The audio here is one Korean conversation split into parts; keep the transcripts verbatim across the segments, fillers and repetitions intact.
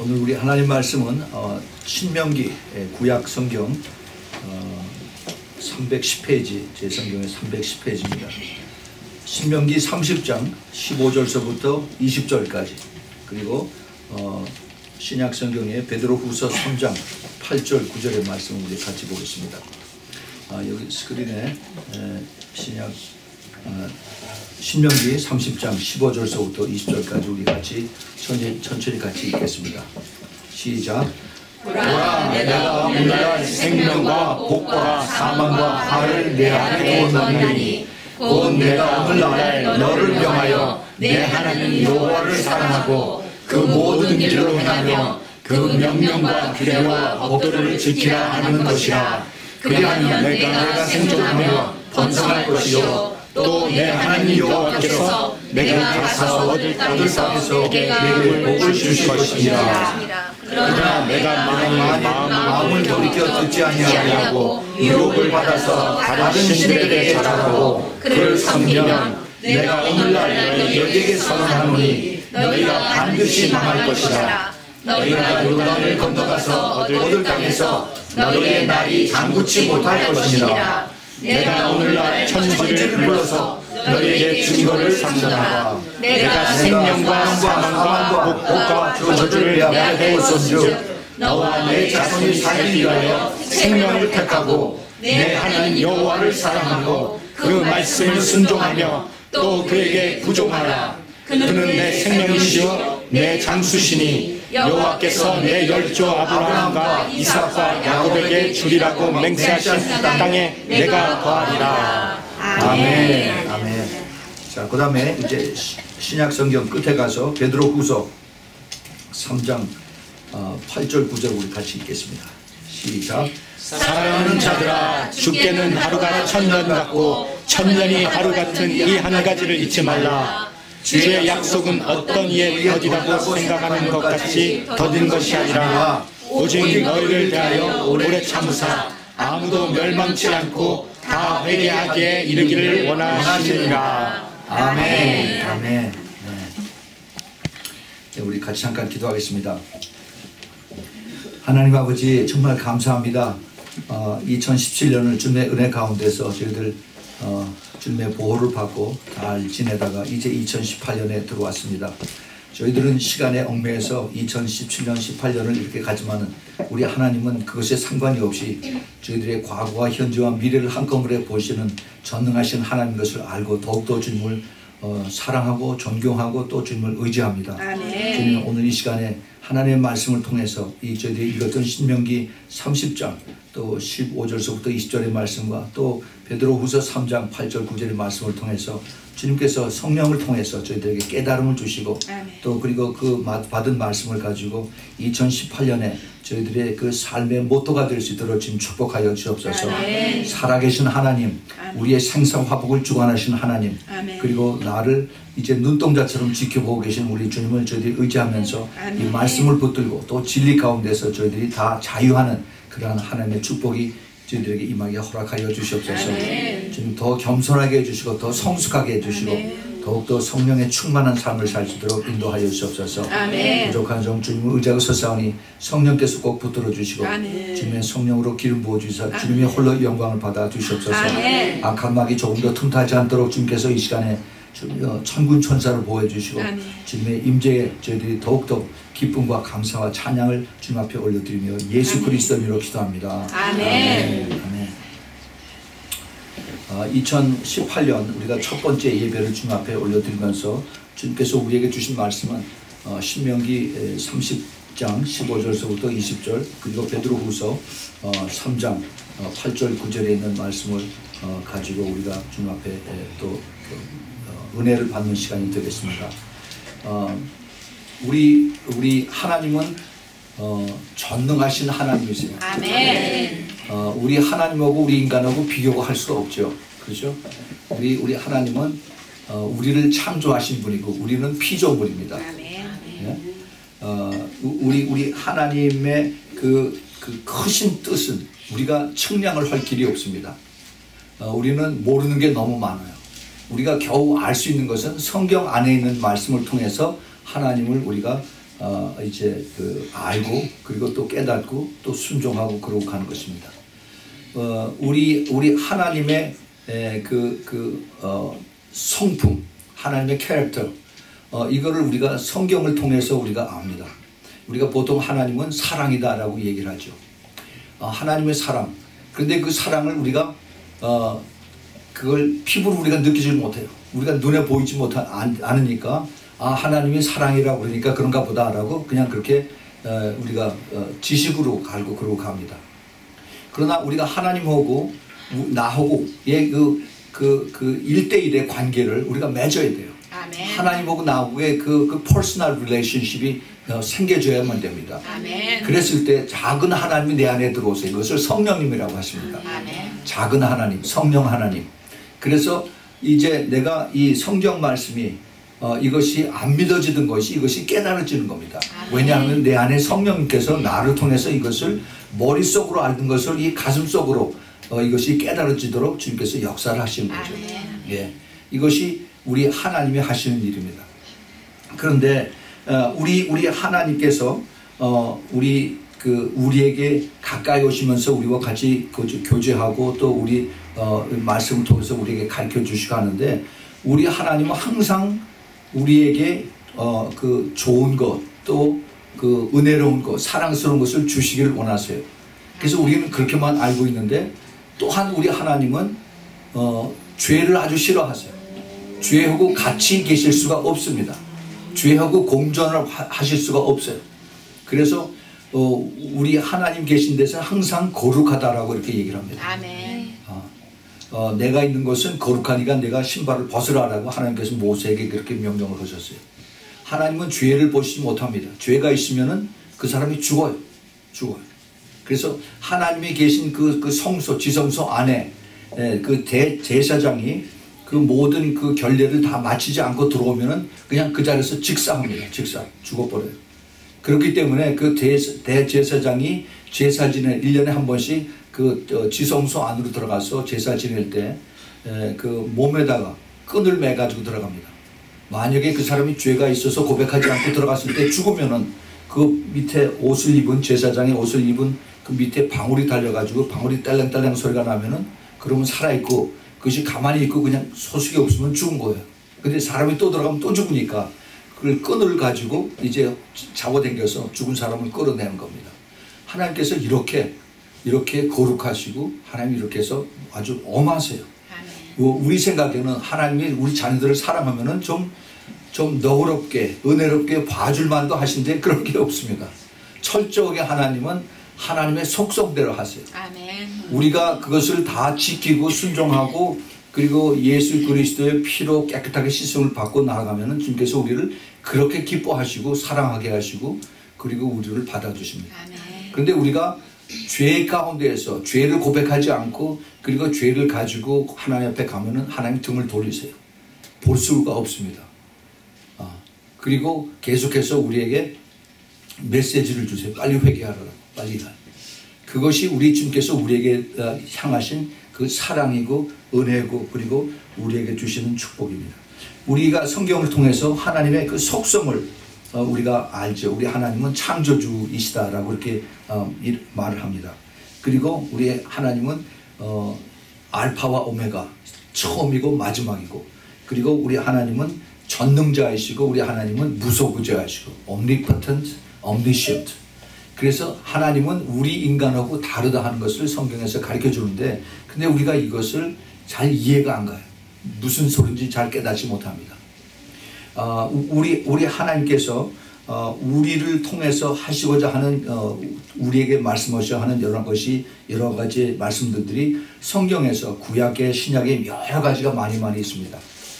오늘 우리 하나님 말씀은 어, 신명기 구약 성경 어, 삼백십 페이지, 제 성경의 삼백십 페이지입니다. 신명기 삼십 장 십오 절서부터 이십 절까지, 그리고 어, 신약 성경의 베드로후서 삼 장 팔 절 구 절의 말씀을 우리 같이 보겠습니다. 아, 여기 스크린에 에, 신약 어, 신명기 삼십 장 십오 절서부터 이십 절까지 우리 같이 천천히, 천천히 같이 읽겠습니다. 시작. 보라, 내가 오늘날 생명과 복과 사망과 화를 내 앞에 두었나니 곧 내가 오늘날 너를 명하여 내 하나님 여호와를 사랑하고 그 모든 길로 행하며 그 명령과 규례와 법도를 지키라 하는 것이라. 그리하면 내가 생존하며 번성할 것이요 또 내 하나님 여호와께서 내가 가서 얻을 땅에서 내게 복을 주실 것이니라. 그러나 내가 만일 마음을 돌이켜 듣지 아니하고 유혹을 받아서 다른 신들에게 절하고 그를 섬기면 내가 오늘날 너희에게 선언하노니 너희가 반드시 망할 것이라. 너희가 요단을 건너가서 얻을 땅에서 너희의 날이 장구치 못할 것이니라. 내가 오늘날 천지를 불러서 너희에게 증거를 삼는다. 내가 생명과 사망과 복과 저주를 야기하였은즉 너와 내 자손이 살기 위하여 생명을 택하고 내 하나님 여호와를 사랑하고 그 말씀을 순종하며 또 그에게 부종하라. 그는 내 생명이시요 내 장수시니 여호와께서 내 열조 아브라함과 이삭과 야곱에게 주리라고 맹세하신 땅에 내가 거하리라. 아멘. 아멘. 자, 그 다음에 이제 신약 성경 끝에 가서 베드로후서 삼 장 팔 절 구 절 우리 같이 읽겠습니다. 시작. 사랑하는 자들아, 주께는 하루가 천년 같고 천년이 하루 같은 이 한 가지를 잊지 말라. 주의 약속은 어떤 이의 더디다고 생각하는 것 같이 더딘 것이 아니라 오직 너희를 대하여 오래 참으사 아무도 멸망치 않고 다 회개하기에 이르기를 원하시니라. 아멘. 아멘. 네, 우리 같이 잠깐 기도하겠습니다. 하나님 아버지, 정말 감사합니다. 어, 이천십칠 년을 주님의 은혜 가운데서 저희들 어, 주님의 보호를 받고 잘 지내다가 이제 이천십팔 년에 들어왔습니다. 저희들은 시간에 얽매여서 이천십칠 년, 십팔 년을 이렇게 가지만은 우리 하나님은 그것에 상관이 없이 저희들의 과거와 현재와 미래를 한꺼번에 보시는 전능하신 하나님 것을 알고 더욱더 주님을 어, 사랑하고 존경하고 또 주님을 의지합니다. 아멘. 주님, 오늘 이 시간에 하나님의 말씀을 통해서 이 저희들이 읽었던 신명기 삼십 장 또 십오 절서부터 이십 절의 말씀과 또 베드로후서 삼 장 팔 절 구 절의 말씀을 통해서 주님께서 성령을 통해서 저희들에게 깨달음을 주시고 아멘. 또 그리고 그 받은 말씀을 가지고 이천십팔 년에 저희들의 그 삶의 모토가 될 수 있도록 지금 축복하여 주옵소서. 아멘. 살아계신 하나님, 아멘. 우리의 생사화복을 주관하신 하나님, 아멘. 그리고 나를 이제 눈동자처럼 지켜보고 계신 우리 주님을 저희들이 의지하면서 아멘. 이 말씀을 붙들고 또 진리 가운데서 저희들이 다 자유하는 그러한 하나님의 축복이 저희들에게 임하게 허락하여 주시옵소서. 아멘. 주님, 더 겸손하게 해주시고 더 성숙하게 해주시고 아멘. 더욱더 성령의 충만한 삶을 살 수 있도록 인도하여 주옵소서. 아멘. 부족한 종 주님을 의지하고 서사오니 성령께서 꼭 붙들어 주시고 아멘. 주님의 성령으로 기름 부어 주셔서 주님의 홀로 영광을 받아 주시옵소서. 아멘. 악한 막이 조금 더 틈타지 않도록 주님께서 이 시간에 천군 천사를 보호해 주시고 아멘. 주님의 임재에 저희들이 더욱더 기쁨과 감사와 찬양을 주님 앞에 올려드리며 예수 아멘. 그리스도 이름으로 기도합니다. 아멘. 아멘. 아멘. 어, 이천십팔 년 우리가 첫 번째 예배를 주님 앞에 올려드리면서 주님께서 우리에게 주신 말씀은 어, 신명기 삼십 장 십오 절서부터 이십 절 그리고 베드로후서 어, 삼 장 어, 팔 절 구 절에 있는 말씀을 어, 가지고 우리가 주님 앞에 에, 또 어, 은혜를 받는 시간이 되겠습니다. 어, 우리 우리 하나님은 어, 전능하신 하나님이세요. 아멘. 어, 우리 하나님하고 우리 인간하고 비교가 할 수가 없죠. 그렇죠? 우리 우리 하나님은 어, 우리를 창조하신 분이고 우리는 피조물입니다. 아멘. 예? 어, 우리 우리 하나님의 그, 그 크신 뜻은 우리가 측량을 할 길이 없습니다. 어, 우리는 모르는 게 너무 많아요. 우리가 겨우 알 수 있는 것은 성경 안에 있는 말씀을 통해서 하나님을 우리가 어, 이제 그 알고 그리고 또 깨닫고 또 순종하고 그러고 가는 것입니다. 어, 우리 우리 하나님의 그 그 어, 성품, 하나님의 캐릭터, 어, 이거를 우리가 성경을 통해서 우리가 압니다. 우리가 보통 하나님은 사랑이다라고 얘기를 하죠. 어, 하나님의 사랑. 그런데 그 사랑을 우리가 어, 그걸 피부로 우리가 느끼지 못해요. 우리가 눈에 보이지 못하 않으니까 아 하나님이 사랑이라고 그러니까 그런가 보다라고 그냥 그렇게 어, 우리가 어, 지식으로 갈고 그러고 갑니다. 그러나 우리가 하나님하고 나하고의 그 그 그 일대일의 관계를 우리가 맺어야 돼요. 아멘. 하나님하고 나하고의 그, 그 퍼스널 릴레이션십이 어, 생겨져야만 됩니다. 아멘. 그랬을 때 작은 하나님이 내 안에 들어오세요. 이것을 성령님이라고 하십니다. 아멘. 작은 하나님, 성령 하나님. 그래서 이제 내가 이 성경 말씀이 어, 이것이 안 믿어지던 것이 이것이 깨달아지는 겁니다. 아멘. 왜냐하면 내 안에 성령님께서 나를 통해서 이것을 머릿속으로 알던 것을 이 가슴속으로 어, 이것이 깨달아지도록 주님께서 역사를 하시는 거죠. 아멘. 예, 이것이 우리 하나님이 하시는 일입니다. 그런데 어, 우리 우리 하나님께서 어, 우리 그 우리에게 가까이 오시면서 우리와 같이 교제하고 또 우리 어, 말씀을 통해서 우리에게 가르쳐 주시고 하는데 우리 하나님은 항상 우리에게 어, 그 좋은 것 또 그 은혜로운 것 사랑스러운 것을 주시기를 원하세요. 그래서 우리는 그렇게만 알고 있는데 또한 우리 하나님은 어, 죄를 아주 싫어하세요. 죄하고 같이 계실 수가 없습니다. 죄하고 공존을 하실 수가 없어요. 그래서 어, 우리 하나님 계신 데서는 항상 거룩하다라고 이렇게 얘기를 합니다. 아멘. 어, 어, 내가 있는 것은 거룩하니까 내가 신발을 벗으라라고 하나님께서 모세에게 그렇게 명령을 하셨어요. 하나님은 죄를 보시지 못합니다. 죄가 있으면은 그 사람이 죽어요. 죽어요. 그래서 하나님이 계신 그, 그 성소, 지성소 안에 에, 그 대, 제사장이 그 모든 그 결례를 다 마치지 않고 들어오면은 그냥 그 자리에서 직사합니다. 직사. 죽어버려요. 그렇기 때문에 그 대, 대제사장이 제사 지낼 일 년에 한 번씩 그 어, 지성소 안으로 들어가서 제사 지낼 때 그 몸에다가 끈을 매 가지고 들어갑니다. 만약에 그 사람이 죄가 있어서 고백하지 않고 들어갔을 때 죽으면은 그 밑에 옷을 입은 제사장의 옷을 입은 그 밑에 방울이 달려가지고 방울이 딸랑딸랑 소리가 나면은 그러면 살아있고 그것이 가만히 있고 그냥 소식이 없으면 죽은 거예요. 근데 사람이 또 들어가면 또 죽으니까 그 끈을 가지고 이제 잡아당겨서 죽은 사람을 끌어내는 겁니다. 하나님께서 이렇게 이렇게 거룩하시고 하나님이 이렇게 해서 아주 엄하세요. 우리 생각에는 하나님이 우리 자녀들을 사랑하면은 좀, 좀 너그럽게, 은혜롭게 봐줄 만도 하신데 그런 게 없습니다. 철저하게 하나님은 하나님의 속성대로 하세요. 아멘. 우리가 그것을 다 지키고 순종하고 그리고 예수 그리스도의 피로 깨끗하게 씻음을 받고 나아가면은 주님께서 우리를 그렇게 기뻐하시고 사랑하게 하시고 그리고 우리를 받아주십니다. 아멘. 그런데 우리가 죄 가운데에서 죄를 고백하지 않고 그리고 죄를 가지고 하나님 앞에 가면은 하나님 등을 돌리세요. 볼 수가 없습니다. 아, 그리고 계속해서 우리에게 메시지를 주세요. 빨리 회개하라고. 빨리 가. 그것이 우리 주님께서 우리에게 향하신 그 사랑이고 은혜고 그리고 우리에게 주시는 축복입니다. 우리가 성경을 통해서 하나님의 그 속성을 어, 우리가 알죠. 우리 하나님은 창조주이시다라고 이렇게 어, 말을 합니다. 그리고 우리 하나님은 어, 알파와 오메가 처음이고 마지막이고 그리고 우리 하나님은 전능자이시고 우리 하나님은 무소부재하시고 omnipotent, omniscient. 그래서 하나님은 우리 인간하고 다르다 하는 것을 성경에서 가르쳐 주는데 근데 우리가 이것을 잘 이해가 안 가요. 무슨 소리인지 잘 깨닫지 못합니다. 어, 우리 우리 하나님께서 어, 우리를 통해서 하시고자 하는 어, 우리에게 말씀하셔 하는 여러 것이 여러 가지 말씀들이 성경에서 구약의 신약의 여러 가지가 많이 많이 있습니다.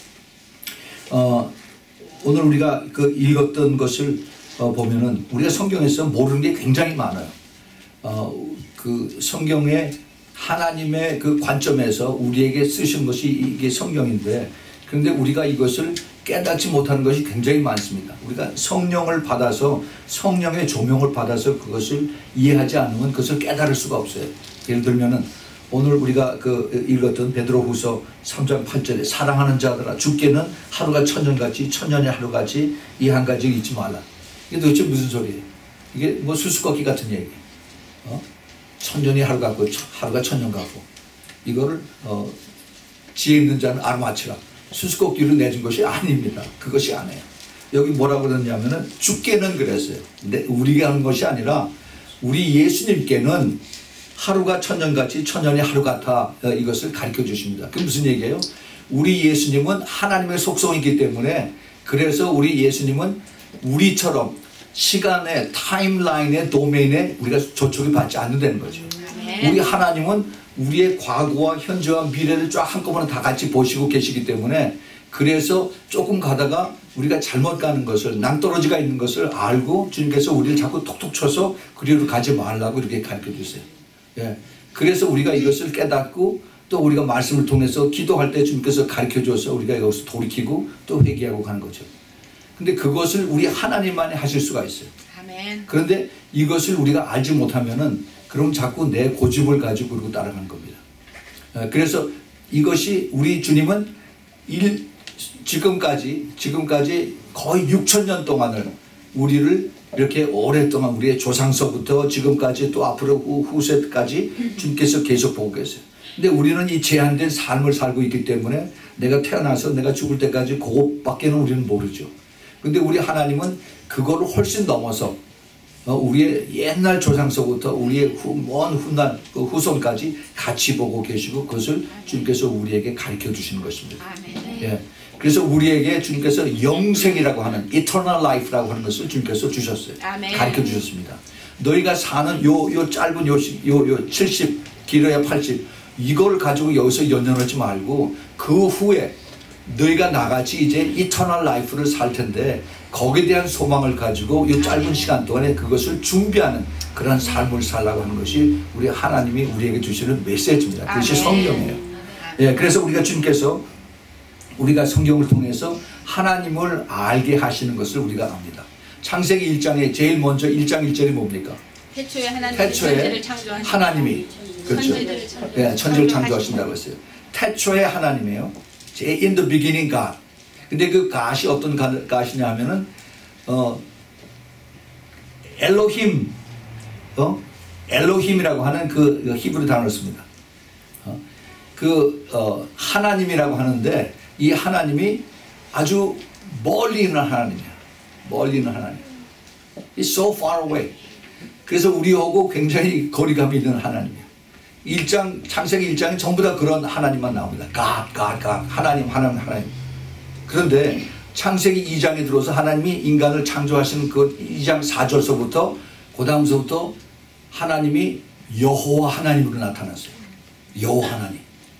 어, 오늘 우리가 그 읽었던 것을 어, 보면은 우리가 성경에서 모르는 게 굉장히 많아요. 어, 그 성경의 하나님의 그 관점에서 우리에게 쓰신 것이 이게 성경인데 그런데 우리가 이것을 깨닫지 못하는 것이 굉장히 많습니다. 우리가 성령을 받아서 성령의 조명을 받아서 그것을 이해하지 않으면 그것을 깨달을 수가 없어요. 예를 들면은 오늘 우리가 그 읽었던 베드로후서 삼 장 팔 절에 사랑하는 자들아 주께는 하루가 천년같이 천년이 하루같이 이 한 가지 잊지 말라. 이게 도대체 무슨 소리예요? 이게 뭐 수수께끼 같은 얘기. 어? 천년이 하루 같고 하루가 천년 같고 이거를 어, 지혜 있는 자는 알아맞히라. 수수께끼를 내준 것이 아닙니다. 그것이 아니에요. 여기 뭐라고 그러냐면은 주께는 그랬어요. 근데 우리가 하는 것이 아니라 우리 예수님께는 하루가 천년같이 천년이 하루 같아 이것을 가르쳐 주십니다. 그게 무슨 얘기예요? 우리 예수님은 하나님의 속성이기 때문에 그래서 우리 예수님은 우리처럼 시간의 타임라인의 도메인에 우리가 조촉이 받지 않는다는 거죠. 우리 하나님은 우리의 과거와 현재와 미래를 쫙 한꺼번에 다 같이 보시고 계시기 때문에 그래서 조금 가다가 우리가 잘못 가는 것을 낭떠러지가 있는 것을 알고 주님께서 우리를 자꾸 톡톡 쳐서 그리로 가지 말라고 이렇게 가르쳐 주세요. 예. 그래서 우리가 이것을 깨닫고 또 우리가 말씀을 통해서 기도할 때 주님께서 가르쳐 줘서 우리가 여기서 돌이키고 또 회개하고 가는 거죠. 근데 그것을 우리 하나님만이 하실 수가 있어요. 아멘. 그런데 이것을 우리가 알지 못하면은 그럼 자꾸 내 고집을 가지고 그러고 따라가는 겁니다. 그래서 이것이 우리 주님은 일, 지금까지 지금까지 거의 육천 년 동안을 우리를 이렇게 오랫동안 우리의 조상서부터 지금까지 또 앞으로 후, 후세까지 주님께서 계속 보고 계세요. 근데 우리는 이 제한된 삶을 살고 있기 때문에 내가 태어나서 내가 죽을 때까지 그것밖에는 우리는 모르죠. 근데 우리 하나님은 그거를 훨씬 넘어서 우리의 옛날 조상서부터 우리의 후, 먼 훗날 그 후손까지 같이 보고 계시고 그것을 주님께서 우리에게 가르쳐 주시는 것입니다. 예. 그래서 우리에게 주님께서 영생이라고 하는 eternal life라고 하는 것을 주님께서 주셨어요. 아멘. 가르쳐 주셨습니다. 너희가 사는 요, 요 짧은 요, 요, 요 칠십 길어야 팔십 이걸 가지고 여기서 연연하지 말고 그 후에 너희가 나같이 이제 eternal life를 살 텐데 거기에 대한 소망을 가지고 이 짧은 시간 동안에 그것을 준비하는 그런 삶을 살라고 하는 것이 우리 하나님이 우리에게 주시는 메시지입니다. 그것이 성경이에요. 예, 그래서 우리가 주님께서 우리가 성경을 통해서 하나님을 알게 하시는 것을 우리가 압니다. 창세기 일 장에 제일 먼저 일 장 일 절이 뭡니까? 태초에 하나님이 태초에 천지를 창조하신 하나님이 그렇죠. 예, 천지를 창조하신다고 했어요. 태초에 하나님이에요. In the beginning God. 근데 그 God이 어떤 God이냐 하면은 어 엘로힘 어 엘로힘이라고 하는 그 히브리 단어를 씁니다. 어? 그 어, 하나님이라고 하는데 이 하나님이 아주 멀리 있는 하나님이야. 멀리 있는 하나님. It's so far away. 그래서 우리하고 굉장히 거리감이 있는 하나님이에요. 일 장, 창세기 일 장에 전부 다 그런 하나님만 나옵니다. God, God, God. 하나님, 하나님, 하나님. 그런데 창세기 이 장에 들어서 하나님이 인간을 창조하시는 그 이 장 사 절서부터 그 다음서부터 하나님이 여호와 하나님으로 나타났어요. 여호와 하나님.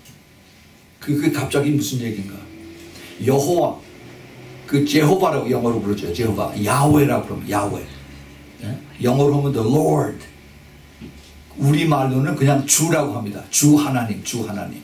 그게 갑자기 무슨 얘기인가? 여호와, 그 제호바라고 영어로 부르죠. 제호바, 야훼라고 그러면 야훼. 예? 영어로 하면 the Lord. 우리 말로는 그냥 주라고 합니다. 주 하나님, 주 하나님.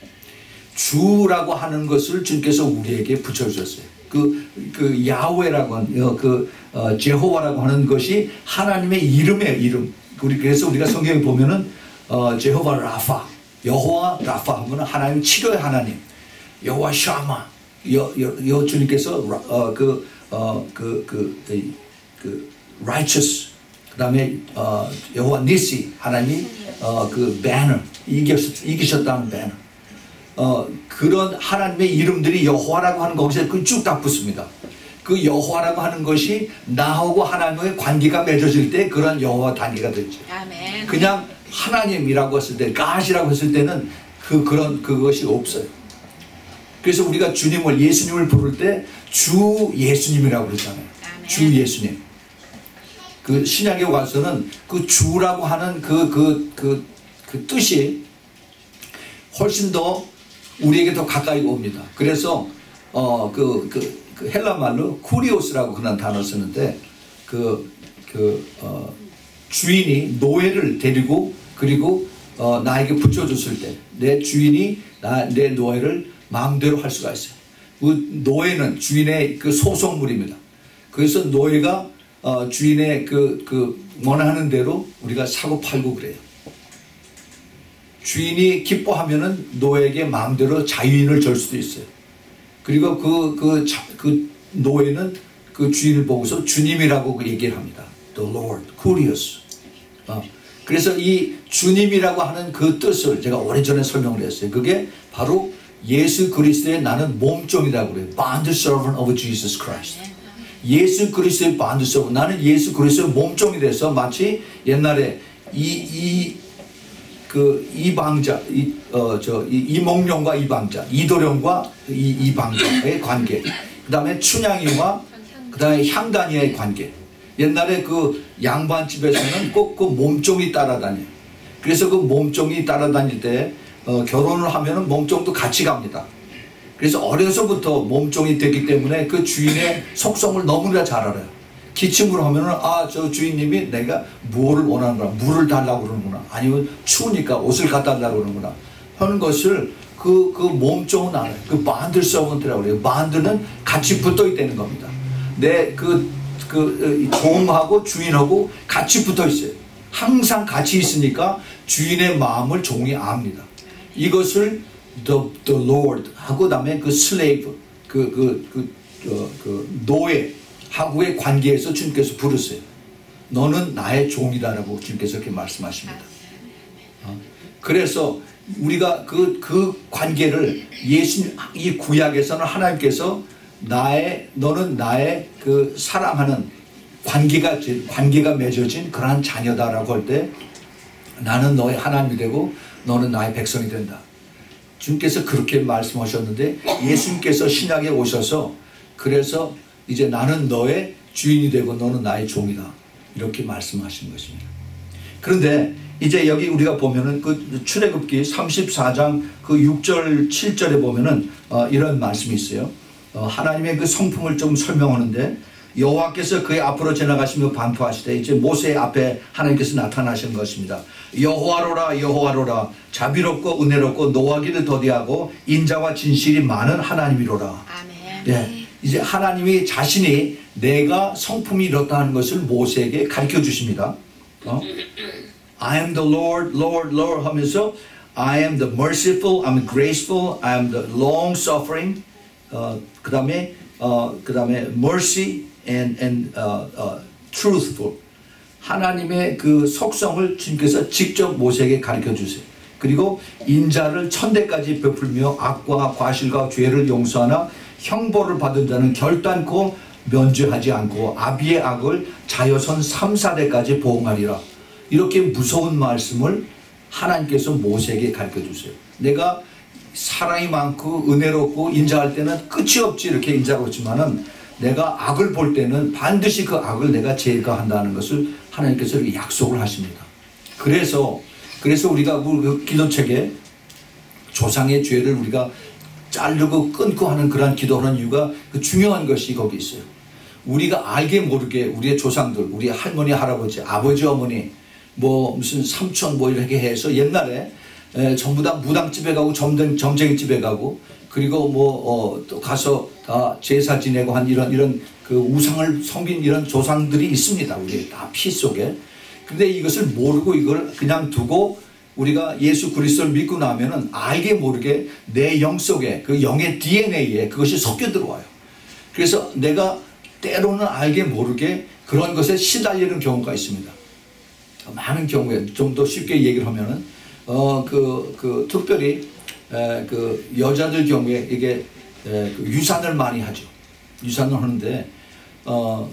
주라고 하는 것을 주님께서 우리에게 붙여주셨어요. 그, 그 야훼라고 하는, 그, 어, 제호바라고 하는 것이 하나님의 이름이에요, 이름. 우리, 그래서 우리가 성경에 보면은, 어, 제호바 라파, 여호와 라파 하면 하나님 치료의 하나님. 여호와 샤마, 여, 여, 여 주님께서, 어, 그, 어, 그, 그, 그, 그, righteous. 그 다음에 어, 여호와 니시 하나님이 어, 그 banner 이기셨, 이기셨다는 banner 어, 그런 하나님의 이름들이 여호와라고 하는 거기서 쭉 다 붙습니다. 그 여호와라고 하는 것이 나하고 하나님의 관계가 맺어질 때 그런 여호와 단계가 되죠. 아멘. 그냥 하나님이라고 했을 때 God이라고 했을 때는 그, 그런 그것이 없어요. 그래서 우리가 주님을 예수님을 부를 때 주 예수님이라고 그러잖아요. 아멘. 주 예수님. 그 신약에 와서는 그 주라고 하는 그, 그, 그, 그 뜻이 훨씬 더 우리에게 더 가까이 옵니다. 그래서, 어, 그, 그, 그 헬라 말로 쿠리오스라고 그런 단어를 쓰는데 그, 그, 어, 주인이 노예를 데리고 그리고 어, 나에게 붙여줬을 때 내 주인이 나, 내 노예를 마음대로 할 수가 있어요. 그 노예는 주인의 그 소속물입니다. 그래서 노예가 어, 주인의 그, 그 원하는 대로 우리가 사고 팔고 그래요. 주인이 기뻐하면은 노예에게 마음대로 자유인을 줄 수도 있어요. 그리고 그, 그, 자, 그 노예는 그 주인을 보고서 주님이라고 그 얘기를 합니다. The Lord, Kurios. 어. 그래서 이 주님이라고 하는 그 뜻을 제가 오래전에 설명을 했어요. 그게 바로 예수 그리스도의 나는 몸종이라고 그래요. Bond servant of Jesus Christ. 예수 그리스도의 bond servant. 나는 예수 그리스도의 몸종이 돼서 마치 옛날에 이, 이, 그 이방자, 이, 어, 저, 이, 이몽룡과 이방자, 이도령과 이, 이방자의 관계. 그 다음에 춘향이와 그 다음에 향단이의 관계. 옛날에 그 양반집에서는 꼭 그 몸종이 따라다녀요. 그래서 그 몸종이 따라다닐 때 어, 결혼을 하면은 몸종도 같이 갑니다. 그래서 어려서부터 몸종이 됐기 때문에 그 주인의 속성을 너무나 잘 알아요. 기침을 하면은 아, 저 주인님이 내가 무엇을 원하는구나. 물을 달라고 그러는구나. 아니면 추우니까 옷을 갖다 달라고 그러는구나. 하는 것을 그, 그 몸종은 알아요. 그 반드 서번트라고 그래요. 반드는 같이 붙어 있다는 겁니다. 내 그, 그, 종하고 주인하고 같이 붙어 있어요. 항상 같이 있으니까 주인의 마음을 종이 압니다. 이것을 the, the Lord 하고 그다음에 그 slave 그, 그, 그, 그, 그 노예 하고의 관계에서 주님께서 부르세요. 너는 나의 종이다라고 주님께서 그렇게 말씀하십니다. 어? 그래서 우리가 그, 그 관계를 예수 이 구약에서는 하나님께서 나의 너는 나의 그 사랑하는 관계가 관계가 맺어진 그러한 자녀다라고 할 때 나는 너의 하나님이 되고 너는 나의 백성이 된다. 주님께서 그렇게 말씀하셨는데 예수님께서 신약에 오셔서 그래서 이제 나는 너의 주인이 되고 너는 나의 종이다 이렇게 말씀하신 것입니다. 그런데 이제 여기 우리가 보면은 그 출애굽기 삼십사 장 그 육 절 칠 절에 보면은 어 이런 말씀이 있어요. 어 하나님의 그 성품을 좀 설명하는데 여호와께서 그의 앞으로 지나가시며 반포하시되 이제 모세 앞에 하나님께서 나타나신 것입니다. 여호와로라 여호와로라 자비롭고 은혜롭고 노하기를 더디하고 인자와 진실이 많은 하나님이로라. 아멘. 예, 이제 하나님이 자신이 내가 성품이 이렇다 하는 것을 모세에게 가르쳐 주십니다. 어? I am the Lord, Lord, Lord 하면서 I am the merciful, I am graceful, I am the long suffering. 어, 그 다음에 어, 그 다음에 mercy and, and uh, uh, truthful. 하나님의 그 속성을 주님께서 직접 모세에게 가르쳐 주세요. 그리고 인자를 천대까지 베풀며 악과 과실과 죄를 용서하나 형벌을 받은 자는 결단코 면죄하지 않고 아비의 악을 자여선 삼, 사대까지 보응하리라. 이렇게 무서운 말씀을 하나님께서 모세에게 가르쳐 주세요. 내가 사랑이 많고 은혜롭고 인자할 때는 끝이 없지 이렇게 인자롭지만은 내가 악을 볼 때는 반드시 그 악을 내가 제거한다는 것을 하나님께서 이렇게 약속을 하십니다. 그래서 그래서 우리가 그 기도책에 조상의 죄를 우리가 자르고 끊고 하는 그러한 기도하는 이유가 그 중요한 것이 거기 있어요. 우리가 알게 모르게 우리의 조상들, 우리 할머니, 할아버지, 아버지, 어머니, 뭐 무슨 삼촌 뭐 이렇게 해서 옛날에 에, 전부 다 무당집에 가고 점쟁, 점쟁이집에 가고 그리고 뭐 어, 또 가서 다 제사 지내고 한 이런 이런 그 우상을 섬긴 이런 조상들이 있습니다. 우리 다 피 속에. 근데 이것을 모르고 이걸 그냥 두고 우리가 예수 그리스도를 믿고 나면은 알게 모르게 내 영 속에 그 영의 디엔에이에 그것이 섞여 들어와요. 그래서 내가 때로는 알게 모르게 그런 것에 시달리는 경우가 있습니다. 많은 경우에 좀 더 쉽게 얘기를 하면은 어 그 그 특별히 에, 그 여자들 경우에 이게 에, 그 유산을 많이 하죠. 유산을 하는데 어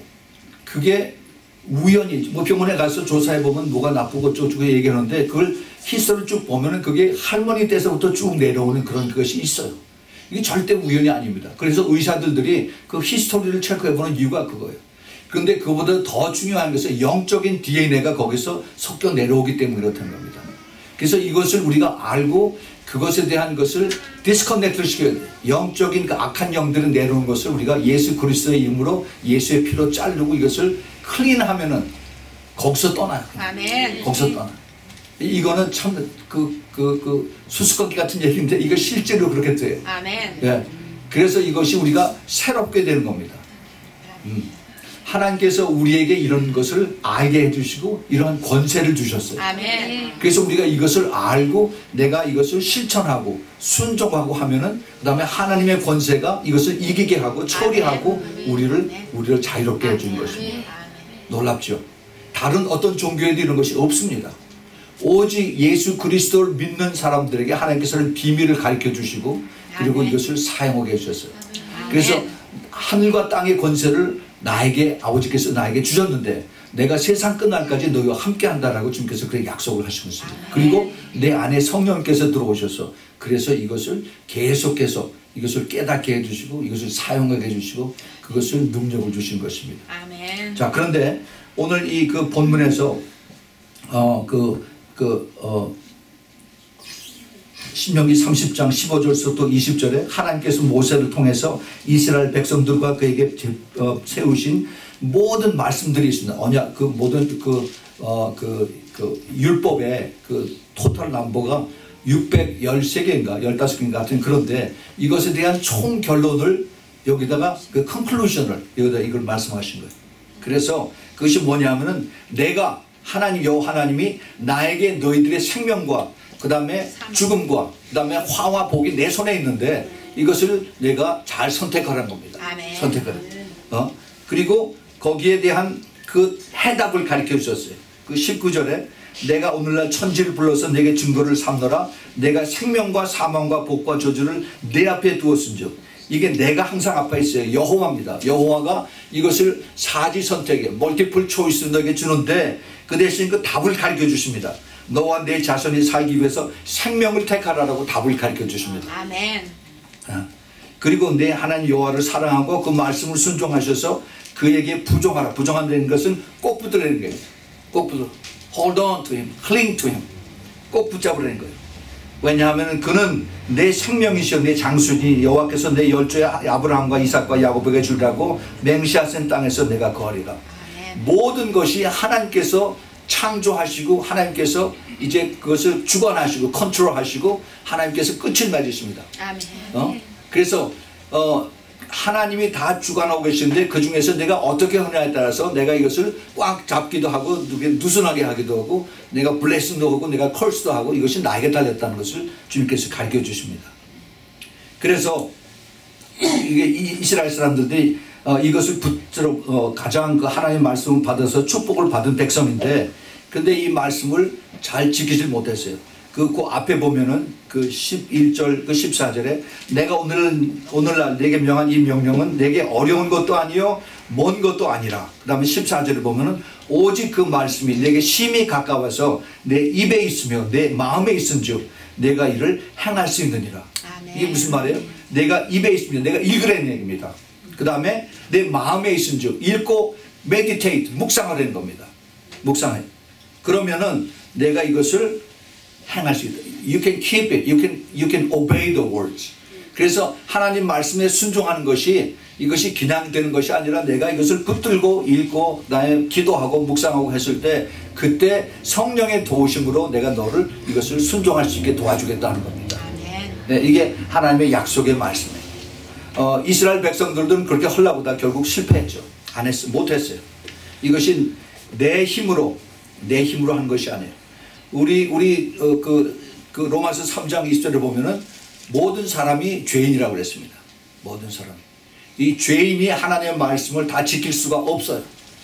그게 우연히 뭐 병원에 가서 조사해 보면 뭐가 나쁘고 어쩌고 얘기하는데 그걸 히스토리를 쭉 보면은 그게 할머니 때서부터 쭉 내려오는 그런 것이 있어요. 이게 절대 우연이 아닙니다. 그래서 의사들들이 그 히스토리를 체크해 보는 이유가 그거예요. 그런데 그보다 더 중요한 것은 영적인 디엔에이가 거기서 섞여 내려오기 때문에 그렇다는 겁니다. 그래서 이것을 우리가 알고 그것에 대한 것을 디스커넥트를 시켜야 돼요. 영적인 그 악한 영들은 내려오는 것을 우리가 예수 그리스도의 이름으로 예수의 피로 자르고 이것을 클린하면은 거기서 떠나요. 아멘. 거기서 떠나. 이거는 참 그 그 그 수수께끼 같은 얘기인데 이거 실제로 그렇게 돼요. 아멘. 예. 그래서 이것이 우리가 새롭게 되는 겁니다. 음. 하나님께서 우리에게 이런 것을 알게 해주시고 이러한 권세를 주셨어요. 아멘. 그래서 우리가 이것을 알고 내가 이것을 실천하고 순종하고 하면은 그 다음에 하나님의 권세가 이것을 이기게 하고 처리하고 아멘. 우리를 아멘. 우리를 자유롭게 해주는 아멘. 것입니다. 아멘. 놀랍죠? 다른 어떤 종교에도 이런 것이 없습니다. 오직 예수 그리스도를 믿는 사람들에게 하나님께서는 비밀을 가르쳐 주시고 그리고 아멘. 이것을 사용하게 해주셨어요. 아멘. 그래서 하늘과 땅의 권세를 나에게 아버지께서 나에게 주셨는데 내가 세상 끝날까지 너희와 함께 한다라고 주님께서 그렇게 약속을 하신 것입니다. 그리고 내 안에 성령께서 들어오셔서 그래서 이것을 계속해서 이것을 깨닫게 해주시고 이것을 사용하게 해주시고 그것을 능력을 주신 것입니다. 아멘. 자, 그런데 오늘 이 그 본문에서 어 그 그 어 신명기 삼십 장 십오 절부터 이십 절에 하나님께서 모세를 통해서 이스라엘 백성들과 그에게 어, 세우신 모든 말씀들이 있습니다. 언약 그 모든 그 어 그 그 율법의 그 토탈 넘버가 육백십삼 개인가 십오 개인가 같은 그런데 이것에 대한 총 결론을 여기다가 그 컨클루션을 여기다 이걸 말씀하신 거예요. 그래서 그것이 뭐냐면은 내가 하나님 여호와 하나님이 나에게 너희들의 생명과 그 다음에 죽음과 그 다음에 화와 복이 내 손에 있는데 이것을 내가 잘 선택하라는 겁니다. 아멘. 선택을. 어? 그리고 거기에 대한 그 해답을 가르쳐 주셨어요. 그 십구 절에 내가 오늘날 천지를 불러서 내게 증거를 삼노라 내가 생명과 사망과 복과 저주를 내 앞에 두었은즉 이게 내가 항상 앞에 있어요. 여호와입니다. 여호와가 이것을 사지 선택에 멀티플 초이스 너에게 주는데 그 대신 그 답을 가르쳐 주십니다. 너와 내 자손이 살기 위해서 생명을 택하라고 답을 가르쳐 주십니다. 아멘. 그리고 내 하나님 여호와를 사랑하고 그 말씀을 순종하셔서 그에게 부정하라. 부정한다는 것은 꼭 붙들라는 거예요. 꼭 붙들어. Hold on to him. Cling to him. 꼭 붙잡으라는 거예요. 왜냐하면 그는 내 생명이시여 내 장수니 여호와께서 내 열조의 아브라함과 이삭과 야곱에게 주라고 맹세하신 땅에서 내가 거하리라. 아멘. 모든 것이 하나님께서 창조하시고 하나님께서 이제 그것을 주관하시고 컨트롤하시고 하나님께서 끝을 맺으십니다. 아멘. 어? 그래서 어, 하나님이 다 주관하고 계시는데 그 중에서 내가 어떻게 하느냐에 따라서 내가 이것을 꽉 잡기도 하고 누순하게 하기도 하고 내가 블레싱도 하고 내가 컬스도 하고 이것이 나에게 달렸다는 것을 주님께서 가르쳐 주십니다. 그래서 이게 이스라엘 사람들이 어, 이것을 붙들어 어, 가장 그 하나님의 말씀을 받아서 축복을 받은 백성인데 근데 이 말씀을 잘 지키질 못했어요. 그, 그 앞에 보면은 그 십일 절, 그 십사 절에 내가 오늘, 오늘날 내게 명한 이 명령은 내게 어려운 것도 아니요, 먼 것도 아니라. 그 다음에 십사 절을 보면은 오직 그 말씀이 내게 심히 가까워서 내 입에 있으며 내 마음에 있은 즉 내가 이를 행할 수 있느니라. 아멘. 이게 무슨 말이에요? 내가 입에 있으며 내가 읽으라는 얘기입니다. 그 다음에 내 마음에 있은 즉 읽고 meditate, 묵상하라는 겁니다. 묵상해. 그러면은 내가 이것을 행할 수 있다. You can keep it. You can, you can obey the words. 그래서 하나님 말씀에 순종하는 것이 이것이 그냥 되는 것이 아니라 내가 이것을 붙들고 읽고 나의 기도하고 묵상하고 했을 때 그때 성령의 도우심으로 내가 너를 이것을 순종할 수 있게 도와주겠다는 겁니다. 네, 이게 하나님의 약속의 말씀이에요. 어, 이스라엘 백성들은 그렇게 하려보다 결국 실패했죠. 안 했어, 못했어요. 이것이 내 힘으로 내 힘으로 한 것이 아니에요. 우리 우리 어, 그, 그 로마서 삼 장 이십 절에 보면은 모든 사람이 죄인이라고 그랬습니다. 모든 사람. 이 죄인이 하나님의 말씀을 다 지킬 수가 없어요.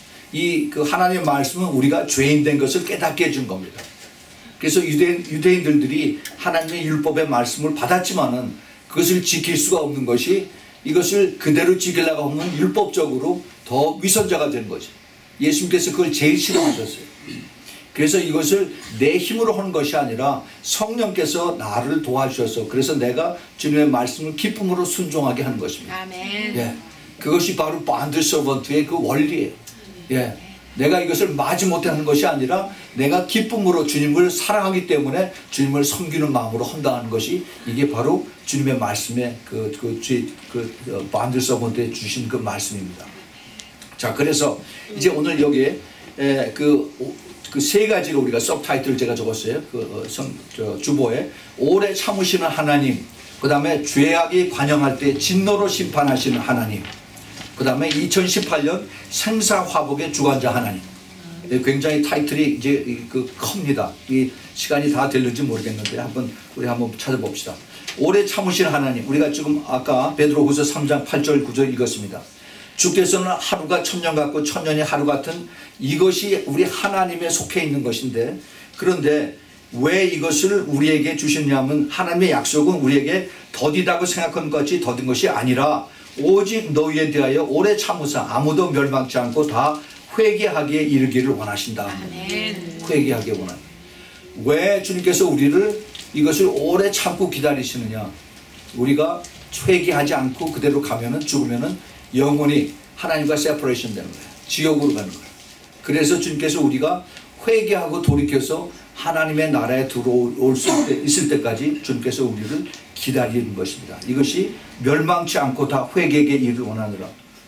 이 그 하나님의 말씀은 우리가 죄인 된 것을 깨닫게 해준 겁니다. 그래서 유대인, 유대인들이 하나님의 율법의 말씀을 받았지만은 그것을 지킬 수가 없는 것이 이것을 그대로 지키려고 하면 율법적으로 더 위선자가 되는 거죠. 예수님께서 그걸 제일 싫어하셨어요. 그래서 이것을 내 힘으로 하는 것이 아니라 성령께서 나를 도와주셔서 그래서 내가 주님의 말씀을 기쁨으로 순종하게 하는 것입니다. 아멘. 예, 그것이 바로 반드 서번트의 그 원리예요. 예, 내가 이것을 마지 못하는 것이 아니라 내가 기쁨으로 주님을 사랑하기 때문에 주님을 섬기는 마음으로 한다는 것이 이게 바로 주님의 말씀의 그, 그, 그, 그 반드 서번트에 주신 그 말씀입니다. 자, 그래서 이제 오늘 여기에 에, 그 그 세 가지를 우리가 서브타이틀을 제가 적었어요. 그 성, 저, 주보에 오래 참으시는 하나님, 그 다음에 죄악이 관영할 때 진노로 심판하시는 하나님, 그 그 다음에 이천십팔 년 생사화복의 주관자 하나님. 굉장히 타이틀이 이제 그 큽니다. 이 시간이 다 될는지 모르겠는데 한번 우리 한번 찾아봅시다. 오래 참으신 하나님. 우리가 지금 아까 베드로후서 삼 장 팔 절 구 절 읽었습니다. 주께서는 하루가 천년 같고 천년이 하루 같은 이것이 우리 하나님에 속해 있는 것인데, 그런데 왜 이것을 우리에게 주셨냐면 하나님의 약속은 우리에게 더디다고 생각하는 것 같이 더딘 것이 아니라 오직 너희에 대하여 오래 참으사 아무도 멸망치 않고 다 회개하기에 이르기를 원하신다. 아멘. 회개하기에 원한다. 왜 주님께서 우리를 이것을 오래 참고 기다리시느냐? 우리가 회개하지 않고 그대로 가면은 죽으면은 영원히 하나님과 세퍼레이션 되는 거예요. 지옥으로 가는 거예요. 그래서 주님께서 우리가 회개하고 돌이켜서 하나님의 나라에 들어올 수 있을 때까지 주님께서 우리를 기다리는 것입니다. 이것이 멸망치 않고 다 회개에게 이르 원하느라.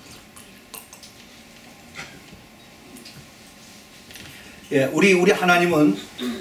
예, 우리 우리 하나님은